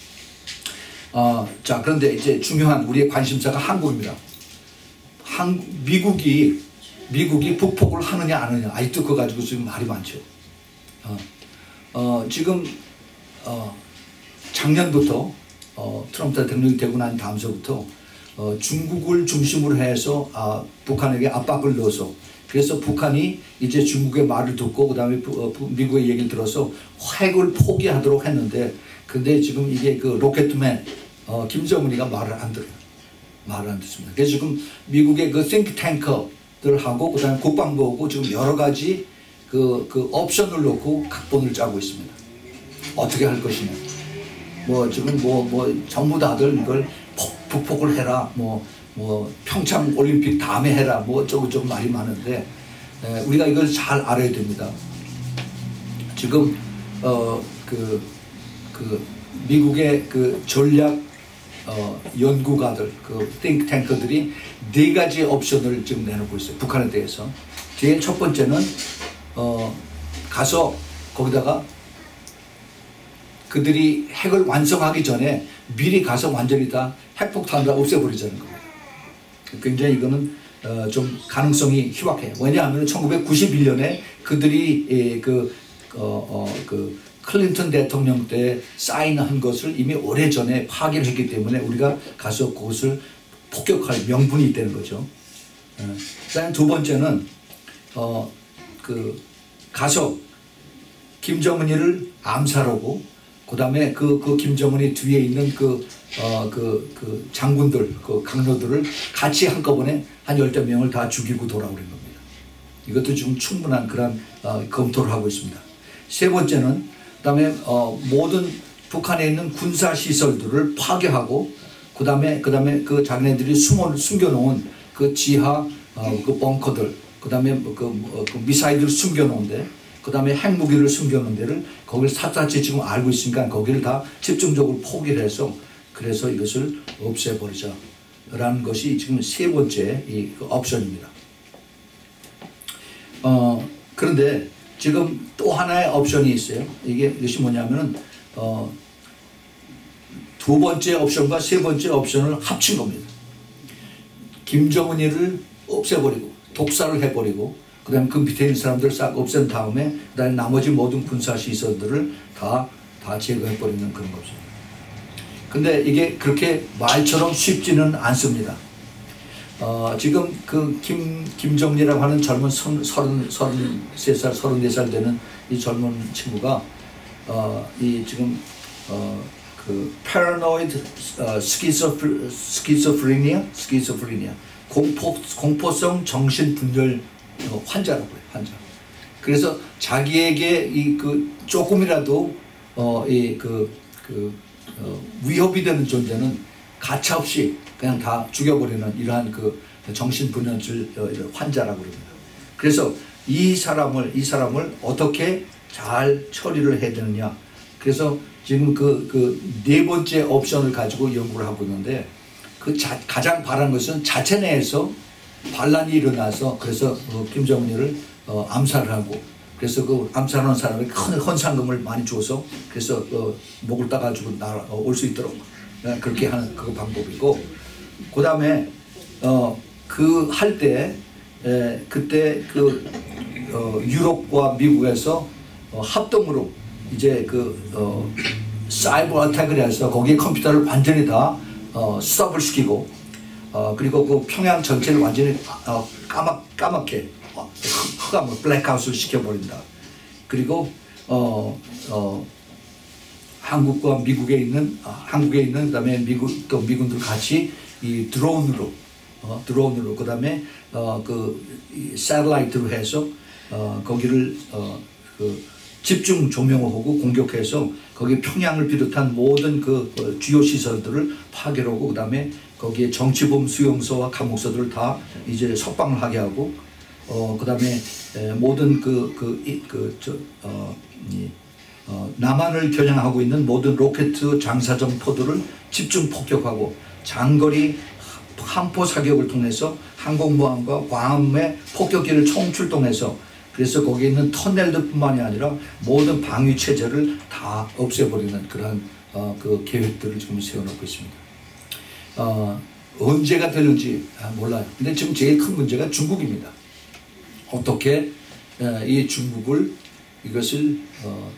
어, 자 그런데 이제 중요한 우리의 관심사가 한국입니다. 한, 미국이 미국이 북폭을 하느냐 안 하느냐 아직도 그거 가지고 지금 말이 많죠. 어, 어, 지금 어, 작년부터 어, 트럼프 대통령이 되고 난 다음서부터 어, 중국을 중심으로 해서 아, 북한에게 압박을 넣어서 그래서 북한이 이제 중국의 말을 듣고 그 다음에 어, 미국의 얘기를 들어서 핵을 포기하도록 했는데 근데 지금 이게 그 로켓맨 어, 김정은이가 말을 안 들어요. 말을 안 듣습니다. 그래서 지금 미국의 그 싱크탱커들하고 그 다음에 국방부하고 지금 여러 가지 그, 그 옵션을 놓고 각본을 짜고 있습니다. 어떻게 할 것이냐. 뭐 지금 뭐, 뭐 전부 다들 이걸 북폭을 해라. 뭐, 뭐 평창 올림픽 다음에 해라. 뭐 어쩌고 저쩌고 말이 많은데 에, 우리가 이걸 잘 알아야 됩니다. 지금 어, 그, 그 미국의 그 전략 어, 연구가들, 그 띵탱커들이 네 가지 옵션을 지금 내놓고 있어요. 북한에 대해서. 제일 첫 번째는 어, 가서 거기다가 그들이 핵을 완성하기 전에 미리 가서 완전히 다 핵폭탄을 없애버리자는 겁니다. 굉장히 이거는 어, 좀 가능성이 희박해요. 왜냐하면 천구백구십일 년에 그들이 예, 그, 어, 어, 그 클린턴 대통령 때 사인한 것을 이미 오래전에 파기를 했기 때문에 우리가 가서 그것을 폭격할 명분이 있다는 거죠. 그다음 두 번째는 어, 그 가서 김정은이를 암살하고 그다음에 그, 그 김정은이 뒤에 있는 그, 어, 그, 그 장군들, 그 강로들을 같이 한꺼번에 한 열댓 명을 다 죽이고 돌아오는 겁니다. 이것도 지금 충분한 그런 어, 검토를 하고 있습니다. 세 번째는 그다음에 어, 모든 북한에 있는 군사 시설들을 파괴하고 그다음에 그다음에 그 자기네들이 숨어 숨겨놓은 그 지하 어, 그 벙커들 그다음에 그, 그, 그 미사일을 숨겨놓은데 그다음에 핵무기를 숨겨놓은 데를 거기를 샅샅이 지금 알고 있으니까 거기를 다 집중적으로 포기를 해서 그래서 이것을 없애버리자 라는 것이 지금 세 번째 이 그 옵션입니다. 어, 그런데 지금 또 하나의 옵션이 있어요. 이게 이것이 뭐냐면은 어, 두 번째 옵션과 세 번째 옵션을 합친 겁니다. 김정은이를 없애버리고 독살을 해버리고 그 다음에 그 밑에 있는 사람들 싹 없앤 다음에 그 다음에 나머지 모든 군사시설들을 다, 다 제거해버리는 그런 거죠. 근데 이게 그렇게 말처럼 쉽지는 않습니다. 어, 지금 그 김, 김정리라고 하는 젊은 선, 서른, 서른세 살, 서른네 살 되는 이 젊은 친구가 어, 이 지금 어, 그 paranoid 어, schizophrenia, schizophrenia 공포, 공포성 정신분열 어, 환자라고 해요, 환자. 그래서 자기에게 이 그 조금이라도 어, 이 그, 그 어, 위협이 되는 존재는 가차없이 그냥 다 죽여버리는 이러한 그 정신분열질 어, 환자라고 그럽니다. 그래서 이 사람을 이 사람을 어떻게 잘 처리를 해야 되느냐. 그래서 지금 그 그 네 번째 옵션을 가지고 연구를 하고 있는데 그 자, 가장 바라는 것은 자체 내에서 반란이 일어나서 그래서 어, 김정은이를 어, 암살을 하고 그래서 그 암살하는 사람에게 큰 헌상금을 많이 줘서 그래서 어, 목을 따가지고 올 수 있도록 그렇게 하는 그 방법이고 그 다음에 어, 그 할 때 그때 그 어, 유럽과 미국에서 어, 합동으로 이제 그 어, 사이버 어택을 해서 거기에 컴퓨터를 완전히 다 어, 스톱을 시키고 어, 그리고 그 평양 전체를 완전히 어, 까맣, 까맣게 어, 흑암을 블랙아웃을 시켜버린다. 그리고 어, 어, 한국과 미국에 있는 어, 한국에 있는 그다음에 미국 또 미군들 같이 이 드론으로 어, 드론으로 그다음에 어, 그 새틀라이트로 해서 어, 거기를 어, 그 집중 조명을 하고 공격해서 거기 평양을 비롯한 모든 그, 그 주요 시설들을 파괴하고 그다음에 거기에 정치범 수용소와 감옥소들을 다 이제 석방을 하게 하고 어 그다음에 에, 모든 그 그 그 저 어 이 어, 남한을 겨냥하고 있는 모든 로켓 장사정 포들을 집중 폭격하고 장거리 함포 사격을 통해서 항공모함과 광함의 폭격기를 총출동해서 그래서 거기에 있는 터널들뿐만이 아니라 모든 방위 체제를 다 없애버리는 그런 어, 그 계획들을 지금 세워놓고 있습니다. 어, 언제가 되는지 몰라요. 근데 지금 제일 큰 문제가 중국입니다. 어떻게 어, 이 중국을 이것을 어,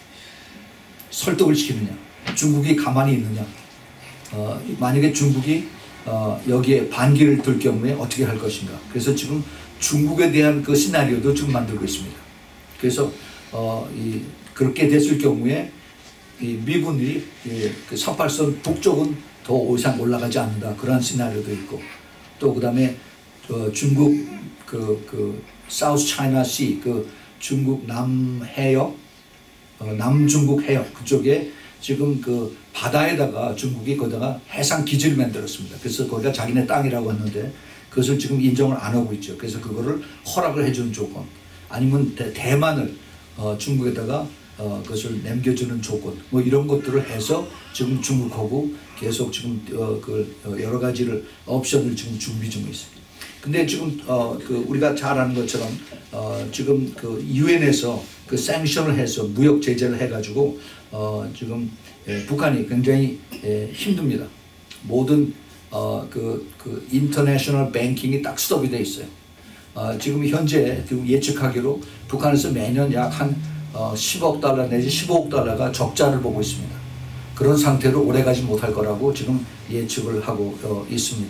설득을 시키느냐, 중국이 가만히 있느냐, 어, 만약에 중국이 어, 여기에 반기를 들 경우에 어떻게 할 것인가. 그래서 지금 중국에 대한 그 시나리오도 지금 만들고 있습니다. 그래서 어, 이, 그렇게 됐을 경우에 이 미군이 이, 그 삼팔선 북쪽은 더 이상 올라가지 않는다. 그런 시나리오도 있고 또 그 다음에 어, 중국 그, 그 사우스 차이나 시 그 중국 남해역 어, 남중국 해역 그쪽에 지금 그 바다에다가 중국이 거기다가 해상 기지를 만들었습니다. 그래서 거기가 자기네 땅이라고 했는데 그것을 지금 인정을 안 하고 있죠. 그래서 그거를 허락을 해주는 조건 아니면 대, 대만을 어, 중국에다가 어, 그것을 남겨주는 조건 뭐 이런 것들을 해서 지금 중국하고 계속 지금 어, 그 여러 가지를 옵션을 지금 준비 중에 있습니다. 근데 지금 어, 그 우리가 잘 아는 것처럼 어, 지금 그 유엔에서 그 샌션을 해서 무역 제재를 해가지고 어, 지금 예, 북한이 굉장히 예, 힘듭니다. 모든 어, 그, 그 인터내셔널 뱅킹이 딱 스톱이 돼 있어요. 어, 지금 현재 지금 예측하기로 북한에서 매년 약 한 어, 십억 달러 내지 십오억 달러가 적자를 보고 있습니다. 그런 상태로 오래가지 못할 거라고 지금 예측을 하고 어, 있습니다.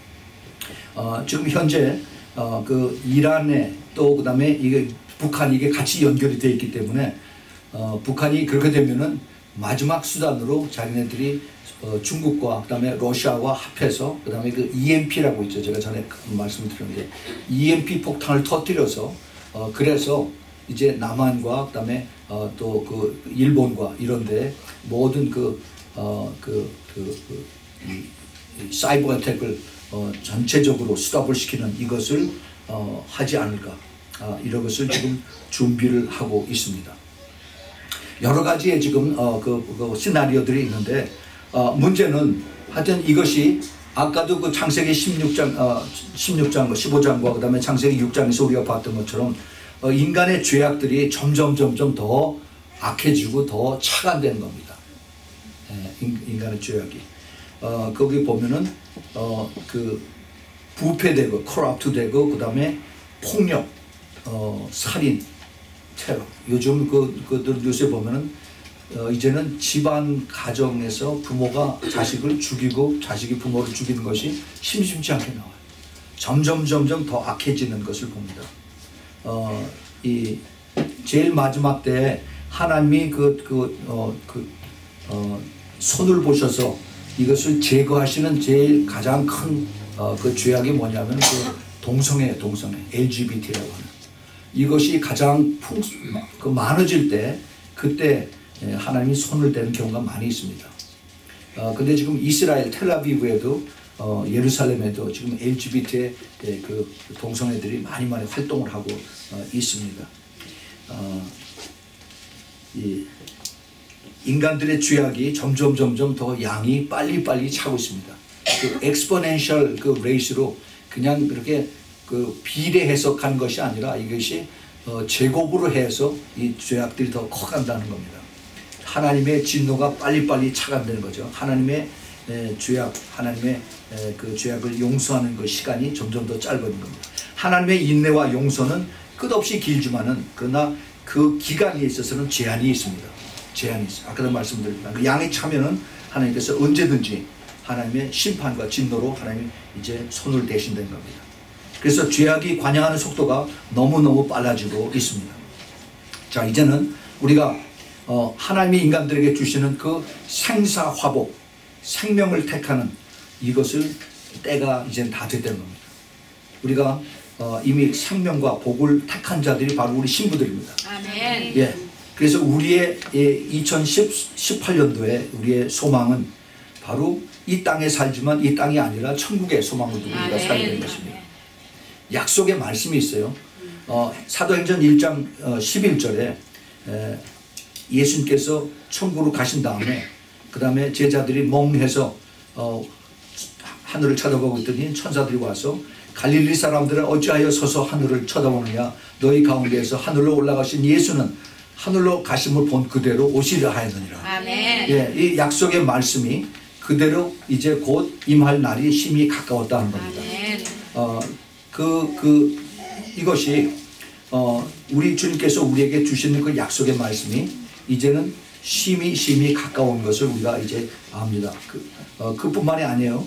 어, 지금 현재 어, 그 이란에 또 그다음에 이게 북한이 이게 같이 연결이 되어 있기 때문에 어, 북한이 그렇게 되면은 마지막 수단으로 자기네들이 어, 중국과 그다음에 러시아와 합해서 그다음에 그 이엠피라고 있죠. 제가 전에 말씀드렸는데 이엠피 폭탄을 터뜨려서 어, 그래서 이제 남한과 그다음에 어, 또 그 일본과 이런데 모든 그 어, 그, 그, 그 이, 이 사이버 어택을 어, 전체적으로 스톱을 시키는 이것을 어, 하지 않을까 아, 이런 것을 지금 준비를 하고 있습니다. 여러 가지의 지금 어, 그, 그 시나리오들이 있는데 어, 문제는 하여튼 이것이 아까도 그 창세기 십육 장, 어, 십육 장, 십오 장과 그 다음에 창세기 육 장에서 우리가 봤던 것처럼 어, 인간의 죄악들이 점점 점점 더 악해지고 더 차가되는 겁니다. 예, 인, 인간의 죄악이. 어, 거기 보면은 어, 그 부패되고, corrupt되고, 그 다음에 폭력, 어, 살인, 테러. 요즘 그, 그 뉴스에 보면은 어, 이제는 집안 가정에서 부모가 자식을 죽이고 자식이 부모를 죽이는 것이 심심치 않게 나와요. 점점 점점 더 악해지는 것을 봅니다. 어, 이 제일 마지막 때 하나님이 그, 그, 어, 그, 어, 손을 보셔서 이것을 제거하시는 제일 가장 큰 어, 그 죄악이 뭐냐면 그 동성애, 동성애, 엘지비티라고 하는 이것이 가장 풍, 그 많아질 때 그때 하나님이 손을 대는 경우가 많이 있습니다. 어, 근데 지금 이스라엘 텔아비브에도 어, 예루살렘에도 지금 엘지비티의 그 동성애들이 많이 많이 활동을 하고 어, 있습니다. 어, 이 인간들의 죄악이 점점 점점 더 양이 빨리 빨리 차고 있습니다. 그 엑스포넨셜 그 레이스로 그냥 그렇게 그 비례 해석한 것이 아니라 이것이 어, 제곱으로 해서 이 죄악들이 더 커간다는 겁니다. 하나님의 진노가 빨리빨리 차간다는 거죠. 하나님의 에, 죄악, 하나님의 에, 그 죄악을 용서하는 그 시간이 점점 더 짧아지는 겁니다. 하나님의 인내와 용서는 끝없이 길지만은 그러나 그 기간에 있어서는 제한이 있습니다. 제한이 있어요. 아까도 말씀드렸지만 그 양이 차면은 하나님께서 언제든지 하나님의 심판과 진노로 하나님이 이제 손을 대신다는 겁니다. 그래서 죄악이 관영하는 속도가 너무너무 빨라지고 있습니다. 자, 이제는 우리가 어, 하나님이 인간들에게 주시는 그 생사화복, 생명을 택하는 이것을 때가 이제 다 됐다는 겁니다. 우리가 어, 이미 생명과 복을 택한 자들이 바로 우리 신부들입니다. 아멘. 예. 그래서 우리의 예, 이천십팔 년도에 우리의 소망은 바로 이 땅에 살지만 이 땅이 아니라 천국의 소망을 두고 우리가 살게 된 것입니다. 약속의 말씀이 있어요. 어, 사도행전 일 장 어, 십일 절에 에, 예수님께서 천국으로 가신 다음에 그 다음에 제자들이 멍해서 어, 하늘을 쳐다보고 있더니 천사들이 와서 갈릴리 사람들은 어찌하여 서서 하늘을 쳐다보느냐, 너희 가운데에서 하늘로 올라가신 예수는 하늘로 가심을 본 그대로 오시려 하였느니라. 아멘. 예, 이 약속의 말씀이 그대로 이제 곧 임할 날이 심히 가까웠다는 겁니다. 아멘. 어, 그, 그, 이것이 어, 우리 주님께서 우리에게 주시는 그 약속의 말씀이 이제는 심히 심히 가까운 것을 우리가 이제 압니다. 그, 어, 그뿐만이 아니에요.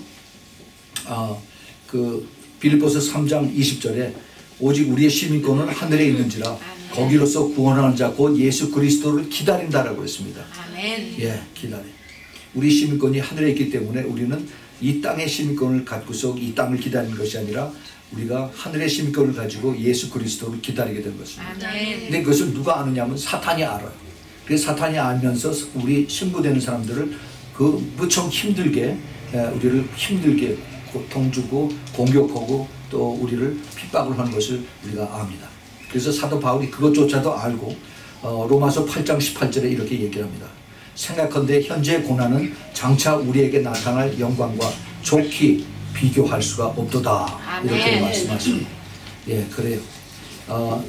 어, 그 빌립보서 삼 장 이십 절에 오직 우리의 시민권은 하늘에 있는지라 거기로서 구원하는 자 곧 예수 그리스도를 기다린다라고 했습니다. 아멘. 예, 기다려. 우리 시민권이 하늘에 있기 때문에 우리는 이 땅의 시민권을 갖고서 이 땅을 기다리는 것이 아니라 우리가 하늘의 시민권을 가지고 예수 그리스도를 기다리게 된 것입니다. 아멘. 근데 그것을 누가 아느냐면 사탄이 알아요. 그래서 사탄이 알면서 우리 신부되는 사람들을 그 무척 힘들게 우리를 힘들게 고통 주고 공격하고 또 우리를 핍박을 하는 것을 우리가 압니다. 그래서 사도 바울이 그것조차도 알고 어, 로마서 팔 장 십팔 절에 이렇게 얘기를 합니다. 생각컨대 현재의 고난은 장차 우리에게 나타날 영광과 좋게 비교할 수가 없도다. 아멘. 이렇게 말씀하십니다. 예, 그래요. 어,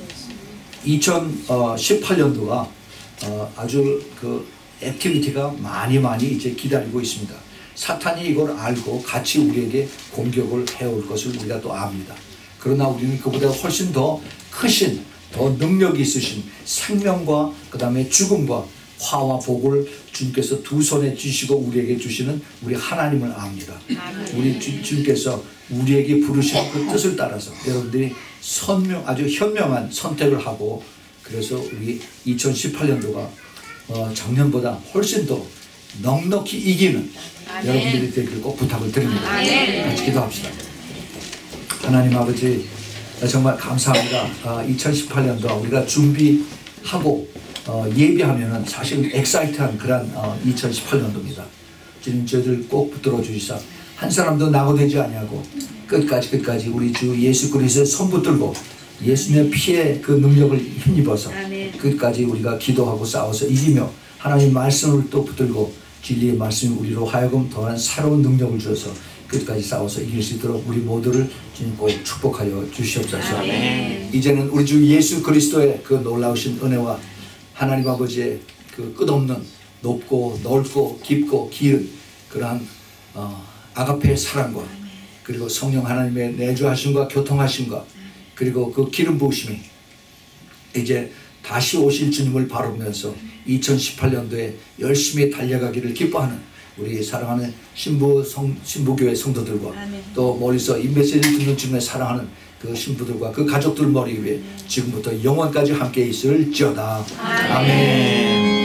이천십팔 년도가 어, 아주 그 액티비티가 많이 많이 이제 기다리고 있습니다. 사탄이 이걸 알고 같이 우리에게 공격을 해올 것을 우리가 또 압니다. 그러나 우리는 그보다 훨씬 더 크신 더 능력이 있으신 생명과 그 다음에 죽음과 화와 복을 주님께서 두 손에 주시고 우리에게 주시는 우리 하나님을 압니다. 우리 주, 주님께서 우리에게 부르시는 그 뜻을 따라서 여러분들이 선명, 아주 현명한 선택을 하고 그래서 우리 이천십팔 년도가 어, 작년보다 훨씬 더 넉넉히 이기는 아멘. 여러분들이 되길 꼭 부탁을 드립니다. 아멘. 같이 기도합시다. 하나님 아버지 정말 감사합니다. 아, 이천십팔 년도 우리가 준비하고 어, 예비하면은 사실 엑사이트한 그런 어, 이천십팔 년도입니다. 주님 저희들 꼭 붙들어 주시사 한 사람도 낙오되지 아니하고 끝까지 끝까지 우리 주 예수 그리스도의 손 붙들고 예수님의 피의 그 능력을 힘입어서 아멘. 끝까지 우리가 기도하고 싸워서 이기며 하나님 말씀을 또 붙들고 진리의 말씀이 우리로 하여금 더한 새로운 능력을 주어서 끝까지 싸워서 이길 수 있도록 우리 모두를 주님 꼭 축복하여 주시옵소서. 아멘. 이제는 우리 주 예수 그리스도의 그 놀라우신 은혜와 하나님 아버지의 그 끝없는 높고 넓고 깊고 긴 그러한 어, 아가페의 사랑과 그리고 성령 하나님의 내주하심과 교통하심과 그리고 그 기름 부으심이 이제 다시 오실 주님을 바라보면서 이천십팔 년도에 열심히 달려가기를 기뻐하는 우리 사랑하는 신부 성, 신부교회 성도들과 아멘. 또 멀리서 이 메시지를 듣는 주님의 사랑하는 그 신부들과 그 가족들 머리 위에 지금부터 영원까지 함께 있을지어다. 아멘. 아멘.